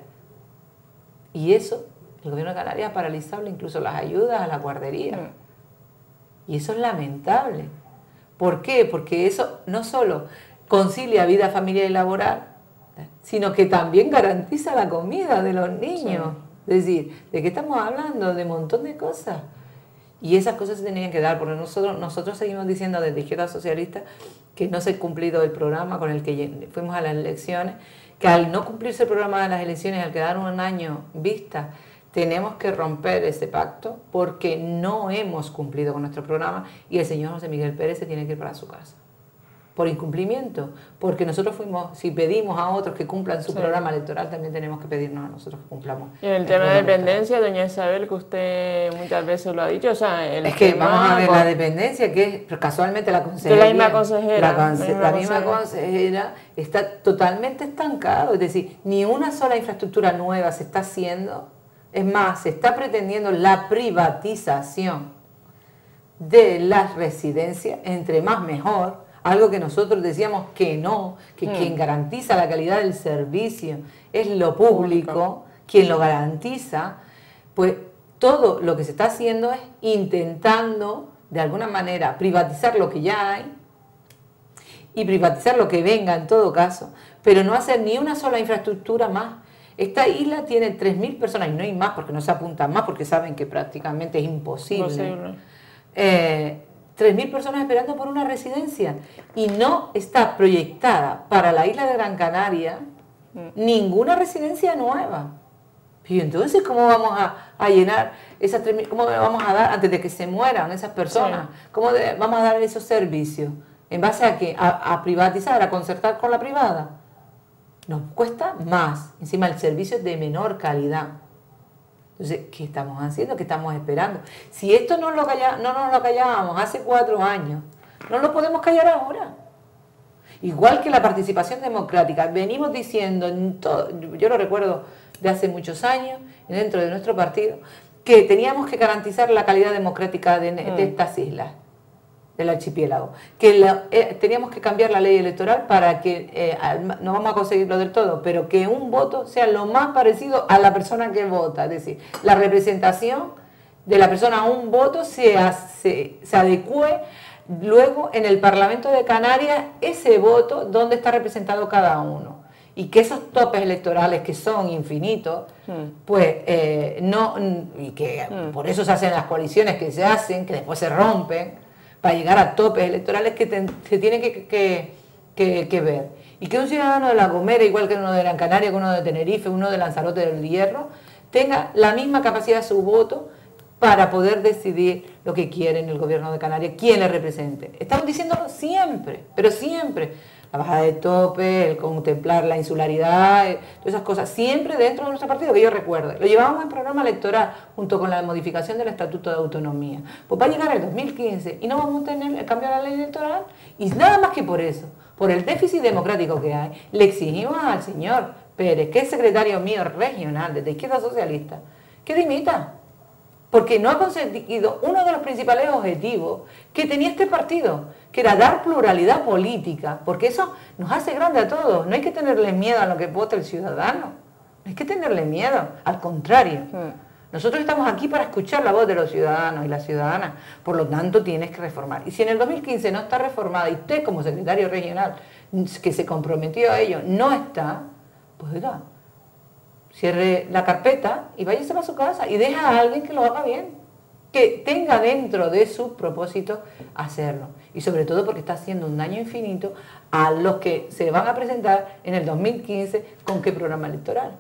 y eso el gobierno de Canarias ha paralizado incluso las ayudas a la guardería, y eso es lamentable. ¿Por qué? Porque eso no solo concilia vida familiar y laboral, sino que también garantiza la comida de los niños. Sí. Es decir, ¿de qué estamos hablando? De un montón de cosas. Y esas cosas se tenían que dar, porque nosotros seguimos diciendo desde Izquierda Socialista que no se ha cumplido el programa con el que fuimos a las elecciones, que al no cumplirse el programa de las elecciones, al quedar un año vista, tenemos que romper ese pacto porque no hemos cumplido con nuestro programa, y el señor José Miguel Pérez se tiene que ir para su casa. Por incumplimiento, porque nosotros si pedimos a otros que cumplan su programa electoral, también tenemos que pedirnos a nosotros que cumplamos. Y en el tema de dependencia, doña Isabel, que usted muchas veces lo ha dicho, o sea, es que vamos a ver la dependencia, que es casualmente la consejería. La misma consejera. La misma consejera está totalmente estancado, es decir, ni una sola infraestructura nueva se está haciendo, es más, se está pretendiendo la privatización de las residencias, entre más mejor. Algo que nosotros decíamos que no, que quien garantiza la calidad del servicio es lo público, quien lo garantiza, pues todo lo que se está haciendo es intentando, de alguna manera, privatizar lo que ya hay y privatizar lo que venga en todo caso, pero no hacer ni una sola infraestructura más. Esta isla tiene 3.000 personas, y no hay más porque no se apuntan más, porque saben que prácticamente es imposible. 3.000 personas esperando por una residencia, y no está proyectada para la isla de Gran Canaria ninguna residencia nueva. Y entonces, ¿cómo vamos a llenar esas 3.000? ¿Cómo le vamos a dar antes de que se mueran esas personas? ¿Cómo vamos a dar esos servicios? ¿En base a qué? ¿A privatizar, a concertar con la privada? Nos cuesta más. Encima el servicio es de menor calidad. Entonces, ¿qué estamos haciendo? ¿Qué estamos esperando? Si esto no nos lo callábamos hace 4 años, no lo podemos callar ahora. Igual que la participación democrática. Venimos diciendo, yo lo recuerdo de hace muchos años, dentro de nuestro partido, que teníamos que garantizar la calidad democrática de estas islas, del archipiélago. Que teníamos que cambiar la ley electoral para que, no vamos a conseguirlo del todo, pero que un voto sea lo más parecido a la persona que vota. Es decir, la representación de la persona a un voto se adecue luego en el Parlamento de Canarias, ese voto donde está representado cada uno. Y que esos topes electorales, que son infinitos, pues y que por eso se hacen las coaliciones que se hacen, que después se rompen, para llegar a topes electorales que se tienen que ver. Y que un ciudadano de La Gomera, igual que uno de Gran Canaria, que uno de Tenerife, uno de Lanzarote del Hierro, tenga la misma capacidad de su voto para poder decidir lo que quiere en el gobierno de Canarias, quién le represente. Estamos diciéndolo siempre, pero siempre. La bajada de tope, el contemplar la insularidad, todas esas cosas, siempre dentro de nuestro partido, que yo recuerdo. Lo llevábamos en programa electoral junto con la modificación del Estatuto de Autonomía. Pues va a llegar el 2015 y no vamos a tener el cambio de la ley electoral, y nada más que por eso, por el déficit democrático que hay, le exigimos al señor Pérez, que es secretario mío regional desde Izquierda Socialista, que dimita, porque no ha conseguido uno de los principales objetivos que tenía este partido, que era dar pluralidad política, porque eso nos hace grande a todos. No hay que tenerle miedo a lo que vote el ciudadano, no hay que tenerle miedo, al contrario. Nosotros estamos aquí para escuchar la voz de los ciudadanos y las ciudadanas, por lo tanto tienes que reformar. Y si en el 2015 no está reformada, y usted como secretario regional, que se comprometió a ello, no está, pues oiga, cierre la carpeta y váyase a su casa y deja a alguien que lo haga bien, que tenga dentro de su propósito hacerlo. Y sobre todo porque está haciendo un daño infinito a los que se van a presentar en el 2015 con qué programa electoral.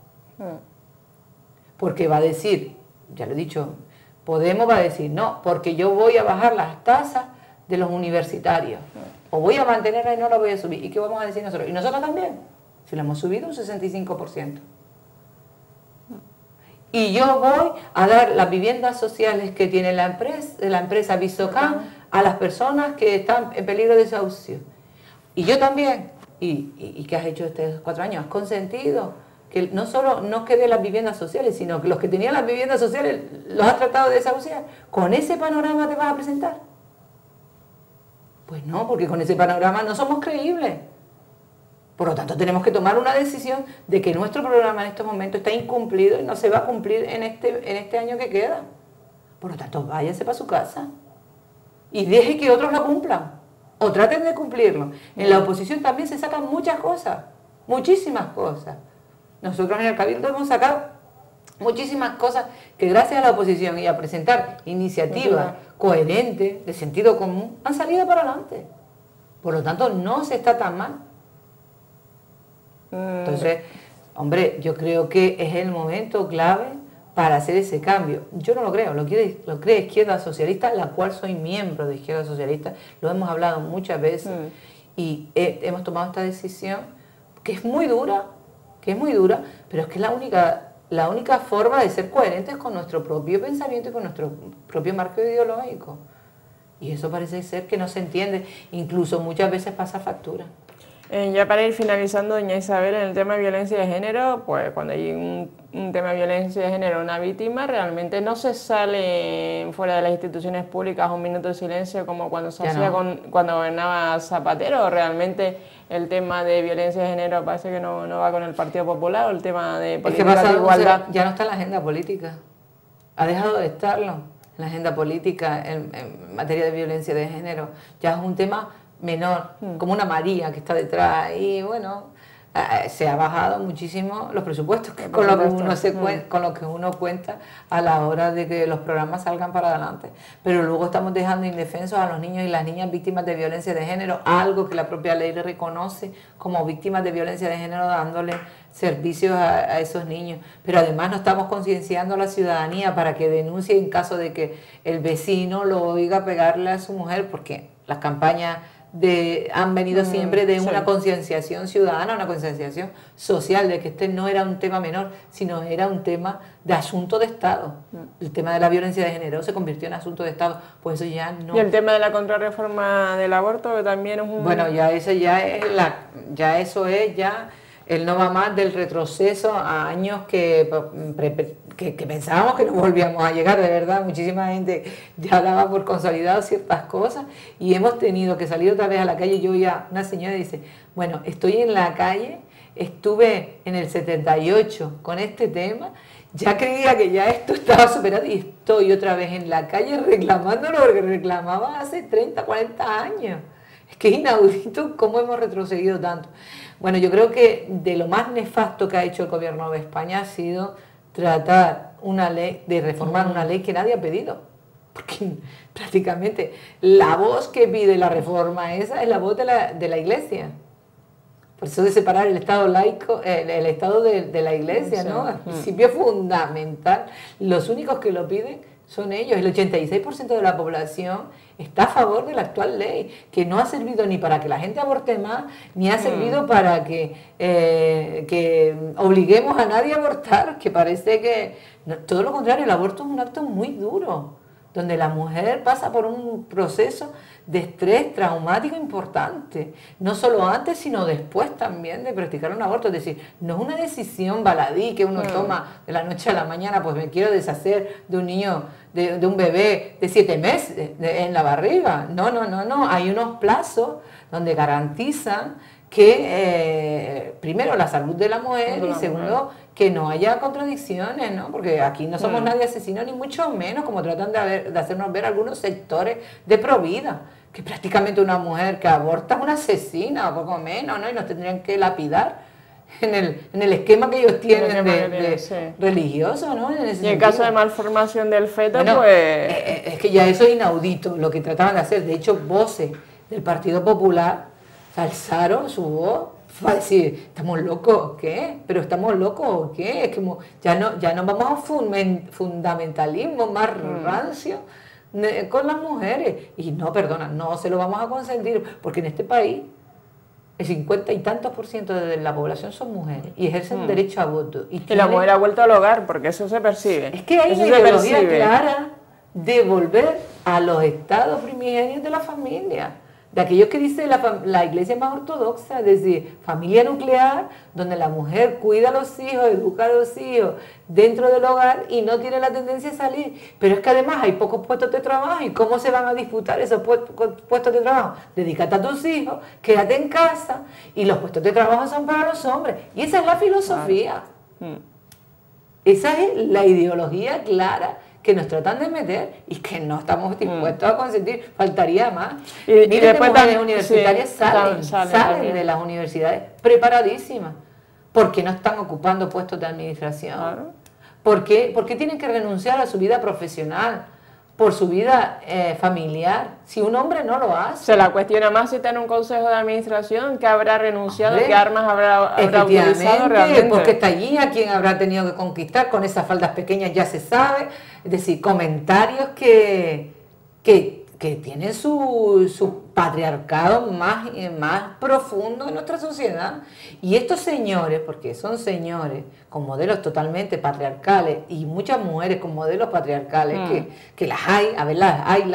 Porque va a decir, ya lo he dicho, Podemos va a decir, no, porque yo voy a bajar las tasas de los universitarios, o voy a mantenerla y no la voy a subir. ¿Y qué vamos a decir nosotros? Y nosotros también, si la hemos subido un 65%. Y yo voy a dar las viviendas sociales que tiene la empresa Visocam a las personas que están en peligro de desahucio. Y yo también. ¿Y qué has hecho estos 4 años? Has consentido que no solo no quede las viviendas sociales, sino que los que tenían las viviendas sociales los has tratado de desahuciar. ¿Con ese panorama te vas a presentar? Pues no, porque con ese panorama no somos creíbles. Por lo tanto, tenemos que tomar una decisión de que nuestro programa en estos momentos está incumplido y no se va a cumplir en este año que queda. Por lo tanto, váyase para su casa y deje que otros lo cumplan o traten de cumplirlo. En la oposición también se sacan muchas cosas, muchísimas cosas. Nosotros en el Cabildo hemos sacado muchísimas cosas que gracias a la oposición y a presentar iniciativas coherentes, de sentido común, han salido para adelante. Por lo tanto, no se está tan mal. Entonces, hombre, yo creo que es el momento clave para hacer ese cambio. Yo no lo creo, lo cree Izquierda Socialista, la cual soy miembro de Izquierda Socialista, lo hemos hablado muchas veces y hemos tomado esta decisión que es muy dura, pero es que es la única forma de ser coherentes con nuestro propio pensamiento y con nuestro propio marco ideológico. Y eso parece ser que no se entiende, incluso muchas veces pasa factura. Ya para ir finalizando, doña Isabel, en el tema de violencia de género, pues cuando hay un tema de violencia de género, una víctima, realmente no se sale fuera de las instituciones públicas un minuto de silencio como cuando se hacía cuando gobernaba Zapatero. Realmente el tema de violencia de género parece que no va con el Partido Popular, o el tema de política de igualdad. Ya no está en la agenda política, ha dejado de estarlo en la agenda política en materia de violencia de género. Ya es un tema menor, como una María que está detrás y bueno, se ha bajado muchísimo los presupuestos con lo que uno cuenta a la hora de que los programas salgan para adelante, pero luego estamos dejando indefensos a los niños y las niñas víctimas de violencia de género, algo que la propia ley le reconoce como víctimas de violencia de género, dándole servicios a esos niños, pero además no estamos concienciando a la ciudadanía para que denuncie en caso de que el vecino lo oiga pegarle a su mujer, porque las campañas han venido siempre de una concienciación ciudadana, una concienciación social, de que este no era un tema menor, sino era un tema de asunto de Estado. El tema de la violencia de género se convirtió en asunto de Estado, pues eso ya no... Y el tema de la contrarreforma del aborto, que también es un... Bueno, ya eso es el no va más del retroceso a años que pensábamos que no volvíamos a llegar, de verdad. Muchísima gente ya daba por consolidado ciertas cosas y hemos tenido que salir otra vez a la calle. Yo ya, una señora dice, bueno, estoy en la calle, estuve en el 78 con este tema, ya creía que ya esto estaba superado y estoy otra vez en la calle reclamándolo porque reclamaba hace 30, 40 años. Es que es inaudito cómo hemos retrocedido tanto. Bueno, yo creo que de lo más nefasto que ha hecho el gobierno de España ha sido tratar de reformar una ley que nadie ha pedido. Porque prácticamente la voz que pide la reforma esa es la voz de la Iglesia. Por eso de separar el Estado laico, el Estado de la Iglesia, ¿no? El principio fundamental. Los únicos que lo piden son ellos. El 86% de la población está a favor de la actual ley, que no ha servido ni para que la gente aborte más, ni ha servido para que obliguemos a nadie a abortar, que parece que... No, todo lo contrario, el aborto es un acto muy duro, donde la mujer pasa por un proceso de estrés traumático importante, no solo antes, sino después también de practicar un aborto. Es decir, no es una decisión baladí que uno toma de la noche a la mañana, pues me quiero deshacer de un niño, de un bebé de 7 meses en la barriga. No, hay unos plazos donde garantizan que, primero, la salud de la mujer y segundo, que no haya contradicciones, ¿no? Porque aquí no somos nadie asesino, ni mucho menos, como tratan de hacernos ver algunos sectores de provida, que prácticamente una mujer que aborta es una asesina, o poco menos, ¿no? Y nos tendrían que lapidar en el esquema que ellos tienen religioso, ¿no? Y en caso de malformación del feto, bueno, pues... Es que ya eso es inaudito, lo que trataban de hacer. De hecho, voces del Partido Popular alzaron su voz para decir, ¿estamos locos o qué? ¿Pero estamos locos o qué? Es como, ya no vamos a fundamentalismo más rancio con las mujeres. Y no, perdona, no se lo vamos a consentir, porque en este país el 50 y tantos % de la población son mujeres y ejercen derecho a voto. Y la mujer ha vuelto al hogar, porque eso se percibe. Es que hay una ideología clara de volver a los estados primigenios de la familia, de aquellos que dice la iglesia más ortodoxa, es decir, familia nuclear, donde la mujer cuida a los hijos, educa a los hijos dentro del hogar y no tiene la tendencia a salir. Pero es que además hay pocos puestos de trabajo, ¿y cómo se van a disputar esos puestos de trabajo? Dedícate a tus hijos, quédate en casa, y los puestos de trabajo son para los hombres. Y esa es la filosofía. Esa es la ideología clara que nos tratan de meter y que no estamos dispuestos a consentir, faltaría más. Y después mujeres universitarias salen de las universidades preparadísimas. ¿Por qué no están ocupando puestos de administración? Claro. ¿Por qué tienen que renunciar a su vida profesional? Por su vida familiar, si un hombre no lo hace. Se la cuestiona más si está en un consejo de administración, que habrá renunciado, qué armas habrá utilizado realmente. Porque está allí, a quien habrá tenido que conquistar, con esas faldas pequeñas ya se sabe. Es decir, comentarios que tienen su patriarcado más profundo en nuestra sociedad. Y estos señores, porque son señores con modelos totalmente patriarcales y muchas mujeres con modelos patriarcales, que las hay, a ver,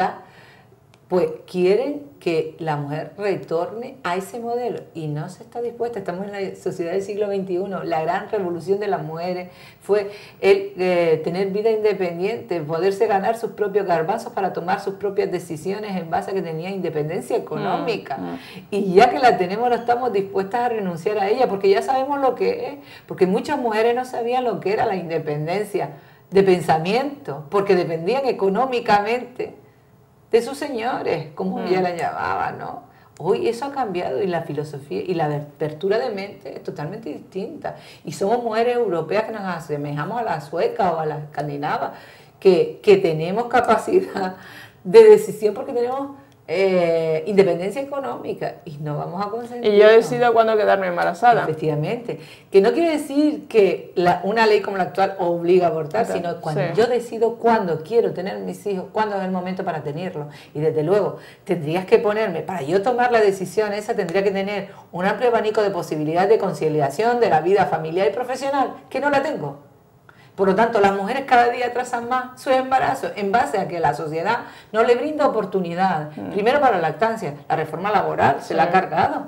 pues quieren que la mujer retorne a ese modelo y no se está dispuesta. Estamos en la sociedad del siglo XXI. La gran revolución de las mujeres fue el tener vida independiente, poderse ganar sus propios garbanzos para tomar sus propias decisiones en base a que tenía independencia económica. Y ya que la tenemos, no estamos dispuestas a renunciar a ella, porque ya sabemos lo que es, porque muchas mujeres no sabían lo que era la independencia de pensamiento, porque dependían económicamente de sus señores, como ella la llamaba, ¿no? Hoy eso ha cambiado y la filosofía y la apertura de mente es totalmente distinta. Y somos mujeres europeas que nos asemejamos a las suecas o a las escandinavas, que tenemos capacidad de decisión porque tenemos independencia económica y no vamos a consentir. Y yo decido cuándo quedarme embarazada. Efectivamente. Que no quiere decir que una ley como la actual obliga a abortar, sino cuando yo decido cuándo quiero tener mis hijos, cuándo es el momento para tenerlos. Y desde luego, tendrías que ponerme, para yo tomar la decisión esa, tendría que tener un amplio abanico de posibilidades de conciliación de la vida familiar y profesional, que no la tengo. Por lo tanto, las mujeres cada día atrasan más sus embarazos en base a que la sociedad no le brinda oportunidad. Primero para la lactancia, la reforma laboral se la ha cargado.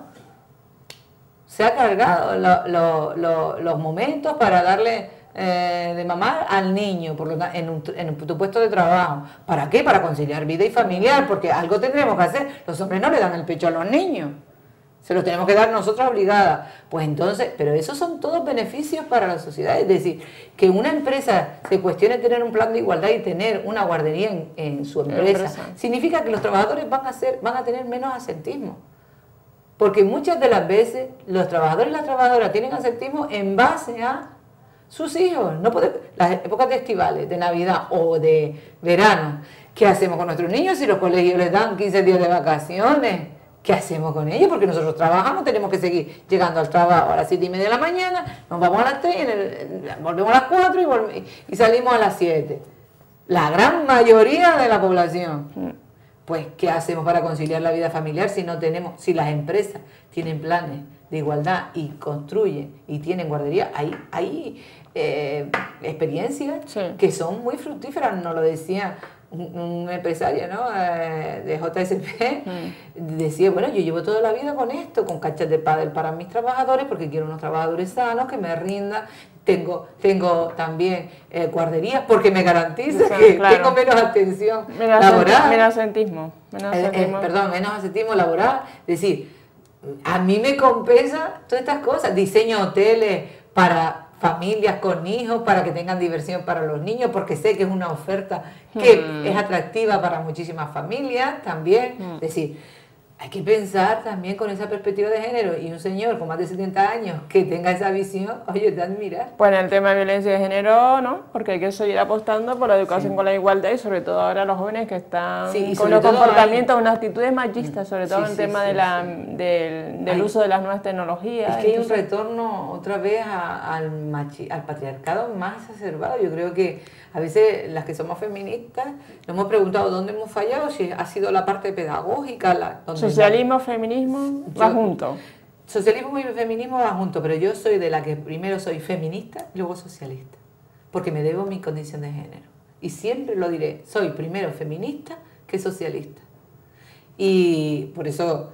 Se ha cargado los momentos para darle de mamar al niño por lo en tu puesto de trabajo. ¿Para qué? Para conciliar vida y familiar, porque algo tendremos que hacer. Los hombres no le dan el pecho a los niños. Se los tenemos que dar nosotros obligadas. Pues entonces, pero esos son todos beneficios para la sociedad. Es decir, que una empresa se cuestione tener un plan de igualdad y tener una guardería en su empresa, significa que los trabajadores van a tener menos asentismo. Porque muchas de las veces los trabajadores y las trabajadoras tienen asentismo en base a sus hijos. No las épocas de estivales, de Navidad o de verano, ¿qué hacemos con nuestros niños si los colegios les dan 15 días de vacaciones? ¿Qué hacemos con ellos? Porque nosotros trabajamos, tenemos que seguir llegando al trabajo a las 7:30 de la mañana, nos vamos a las 3, volvemos a las 4 y salimos a las 7. La gran mayoría de la población. Pues, ¿qué hacemos para conciliar la vida familiar si las empresas tienen planes de igualdad y construyen y tienen guardería? Hay experiencias que son muy fructíferas, nos lo decía un empresario, ¿no? De JSP, decía, bueno, yo llevo toda la vida con esto, con canchas de pádel para mis trabajadores, porque quiero unos trabajadores sanos, que me rindan. Tengo también guarderías, porque me garantiza que tengo menos atención laboral. Menos asentismo. Menos asentismo laboral. Es decir, a mí me compensa todas estas cosas. Diseño hoteles para familias con hijos, para que tengan diversión para los niños, porque sé que es una oferta que es atractiva para muchísimas familias también. Es decir, hay que pensar también con esa perspectiva de género, y un señor con más de 70 años que tenga esa visión, oye, te admira. Pues en el tema de violencia de género, no, porque hay que seguir apostando por la educación con la igualdad, y sobre todo ahora los jóvenes que están con unos comportamientos, unas actitudes machistas, sobre todo en el tema del uso de las nuevas tecnologías. Es que hay un retorno otra vez al patriarcado más exacerbado. Yo creo que a veces las que somos feministas nos hemos preguntado dónde hemos fallado, si ha sido la parte pedagógica, socialismo, feminismo, va junto. socialismo y feminismo van juntos, pero yo soy de la que primero soy feminista y luego socialista, porque me debo mi condición de género. Y siempre lo diré, soy primero feminista que socialista. Y por eso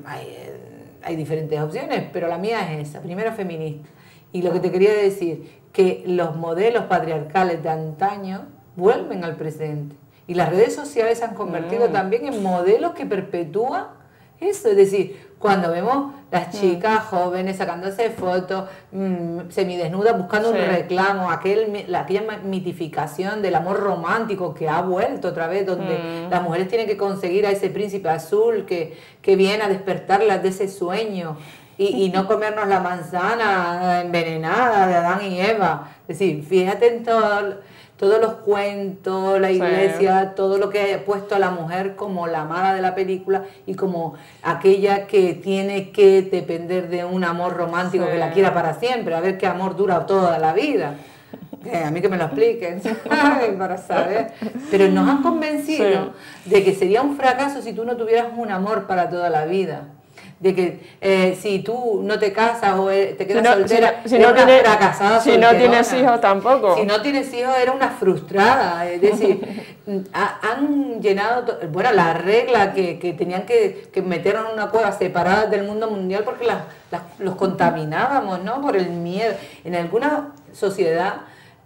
hay diferentes opciones, pero la mía es esa, primero feminista. Y lo que te quería decir, que los modelos patriarcales de antaño vuelven al presente. Y las redes sociales se han convertido también en modelos que perpetúan eso. Es decir, cuando vemos las chicas jóvenes sacándose fotos, semidesnudas, buscando un reclamo, aquella mitificación del amor romántico que ha vuelto otra vez, donde las mujeres tienen que conseguir a ese príncipe azul que viene a despertarlas de ese sueño. Y no comernos la manzana envenenada de Adán y Eva. Es decir, fíjate en todos los cuentos, la iglesia, todo lo que ha puesto a la mujer como la mala de la película y como aquella que tiene que depender de un amor romántico que la quiera para siempre, a ver qué amor dura toda la vida. A mí que me lo expliquen, para saber. Pero nos han convencido de que sería un fracaso si tú no tuvieras un amor para toda la vida. De que si tú no te casas o te quedas soltera, si no tienes, fracasada si no tienes hijos tampoco. Si no tienes hijos, era una frustrada. Es decir, han llenado, bueno, la regla que tenían que meter en una cueva separada del mundo mundial porque los contaminábamos, ¿no? Por el miedo. En alguna sociedad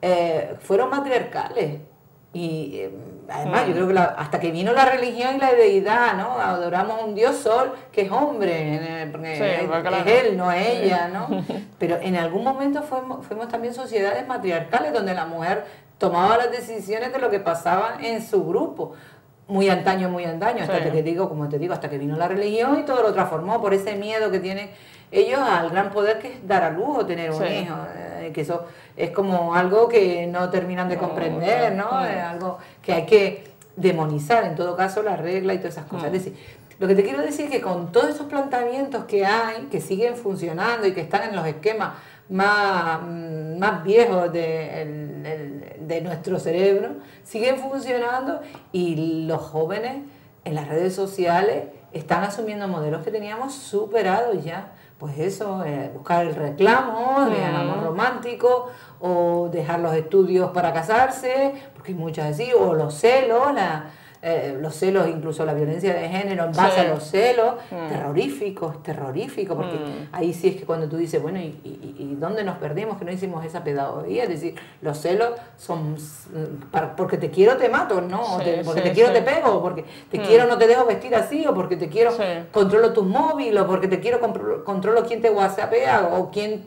fueron matriarcales. Y además yo creo que hasta que vino la religión y la deidad, ¿no? Adoramos a un dios sol que es hombre, porque es él, no ella, ¿no? Pero en algún momento fuimos también sociedades matriarcales donde la mujer tomaba las decisiones de lo que pasaba en su grupo. Muy antaño, hasta que te digo, hasta que vino la religión y todo lo transformó por ese miedo que tienen ellos al gran poder que es dar a luz o tener un hijo, que eso es como algo que no terminan de comprender, ¿no? Es algo que hay que demonizar, en todo caso, la regla y todas esas cosas. Es decir, lo que te quiero decir es que con todos esos planteamientos que hay, que siguen funcionando y que están en los esquemas más viejos de nuestro cerebro, siguen funcionando y los jóvenes en las redes sociales están asumiendo modelos que teníamos superados ya. Pues eso, buscar el reclamo, el amor romántico, o dejar los estudios para casarse, porque hay muchas así, o los celos, incluso la violencia de género en base a los celos, terrorífico, porque ahí sí es que cuando tú dices, bueno, ¿y dónde nos perdimos que no hicimos esa pedagogía? Es decir, los celos son, porque te quiero te mato, ¿no? Porque te quiero te pego, porque te quiero no te dejo vestir así, o porque te quiero controlo tus móviles, o porque te quiero controlo quién te whatsappea, o quién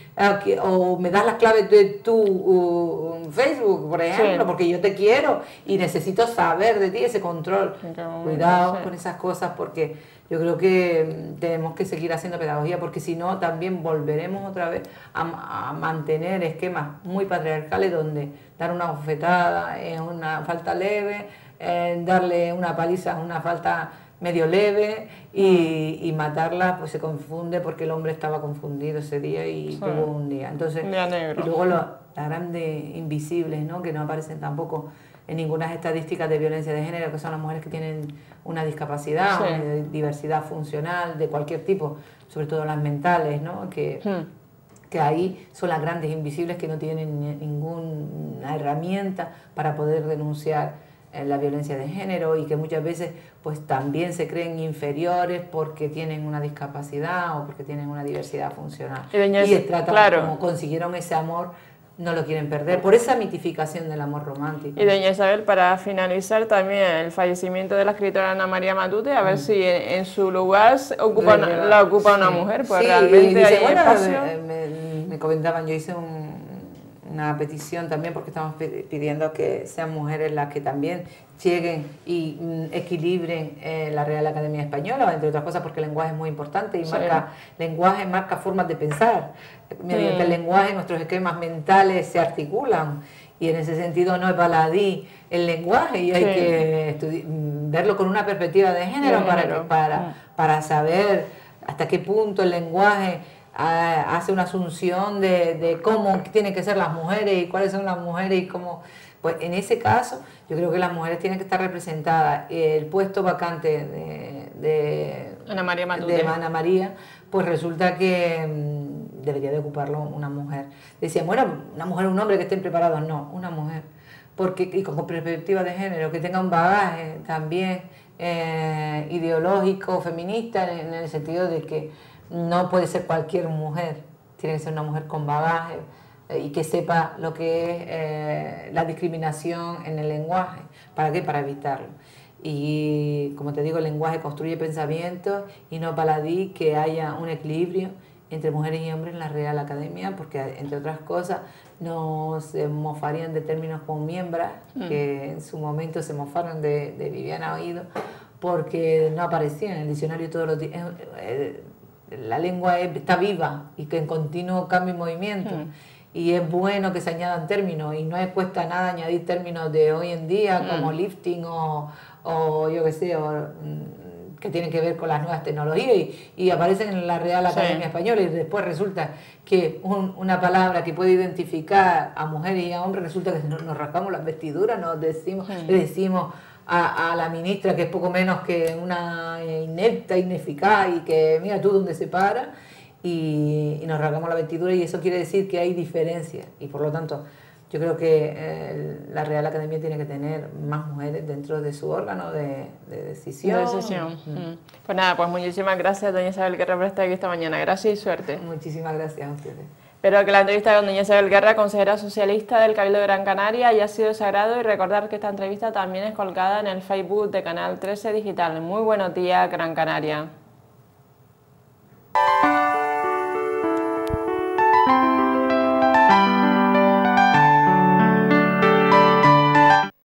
o me das las claves de tu Facebook, por ejemplo, porque yo te quiero y necesito saber de ti ese control. Cuidado con esas cosas, porque yo creo que tenemos que seguir haciendo pedagogía, porque si no también volveremos otra vez a mantener esquemas muy patriarcales donde dar una bofetada es una falta leve, darle una paliza es una falta medio leve y matarla pues se confunde porque el hombre estaba confundido ese día y tuvo un día. Entonces, y luego las grandes invisibles, ¿no? Que no aparecen tampoco en ninguna estadística de violencia de género, que son las mujeres que tienen una discapacidad, una diversidad funcional de cualquier tipo, sobre todo las mentales, ¿no? Que ahí son las grandes invisibles que no tienen ninguna herramienta para poder denunciar la violencia de género y que muchas veces pues también se creen inferiores porque tienen una discapacidad o porque tienen una diversidad funcional. Y tratan, como consiguieron ese amor, no lo quieren perder, por esa mitificación del amor romántico. Y doña Isabel, para finalizar también el fallecimiento de la escritora Ana María Matute, a ver si en su lugar la ocupa una mujer, pues realmente dice, hay espacio. Me comentaban, yo hice una petición también porque estamos pidiendo que sean mujeres las que también lleguen y equilibren la Real Academia Española, entre otras cosas porque el lenguaje es muy importante y lenguaje marca formas de pensar. Mediante el lenguaje nuestros esquemas mentales se articulan y en ese sentido no es baladí el lenguaje y hay que verlo con una perspectiva de género para saber hasta qué punto el lenguaje hace una asunción de cómo tienen que ser las mujeres y cuáles son las mujeres y cómo. Pues en ese caso yo creo que las mujeres tienen que estar representadas. El puesto vacante de Ana María Matute, pues resulta que debería de ocuparlo una mujer. Decían, bueno, una mujer o un hombre que estén preparados, no, una mujer. Porque, y con perspectiva de género, que tenga un bagaje también ideológico, feminista, en el sentido de que no puede ser cualquier mujer, tiene que ser una mujer con bagaje y que sepa lo que es la discriminación en el lenguaje. ¿Para qué? Para evitarlo. Y como te digo, el lenguaje construye pensamientos y no baladí que haya un equilibrio entre mujeres y hombres en la Real Academia, porque entre otras cosas no se mofarían de términos como miembras, que en su momento se mofaron de Viviana Oído, porque no aparecían en el diccionario todos los días. La lengua está viva y que en continuo cambio y movimiento. Y es bueno que se añadan términos y no cuesta nada añadir términos de hoy en día como lifting o yo qué sé, que tienen que ver con las nuevas tecnologías y aparecen en la Real Academia Española y después resulta que una palabra que puede identificar a mujeres y a hombres, resulta que nos rascamos las vestiduras, le decimos a la ministra que es poco menos que una inepta, ineficaz y que mira tú dónde se para y nos rasgamos la vestidura y eso quiere decir que hay diferencias y por lo tanto yo creo que la Real Academia tiene que tener más mujeres dentro de su órgano de decisión. Pues nada, pues muchísimas gracias doña Isabel Guerra por estar aquí esta mañana. Gracias y suerte. Muchísimas gracias a ustedes. Espero que la entrevista con doña Isabel Guerra, consejera socialista del Cabildo de Gran Canaria, haya sido de su agrado y recordar que esta entrevista también es colgada en el Facebook de Canal 13 Digital. Muy buenos días, Gran Canaria.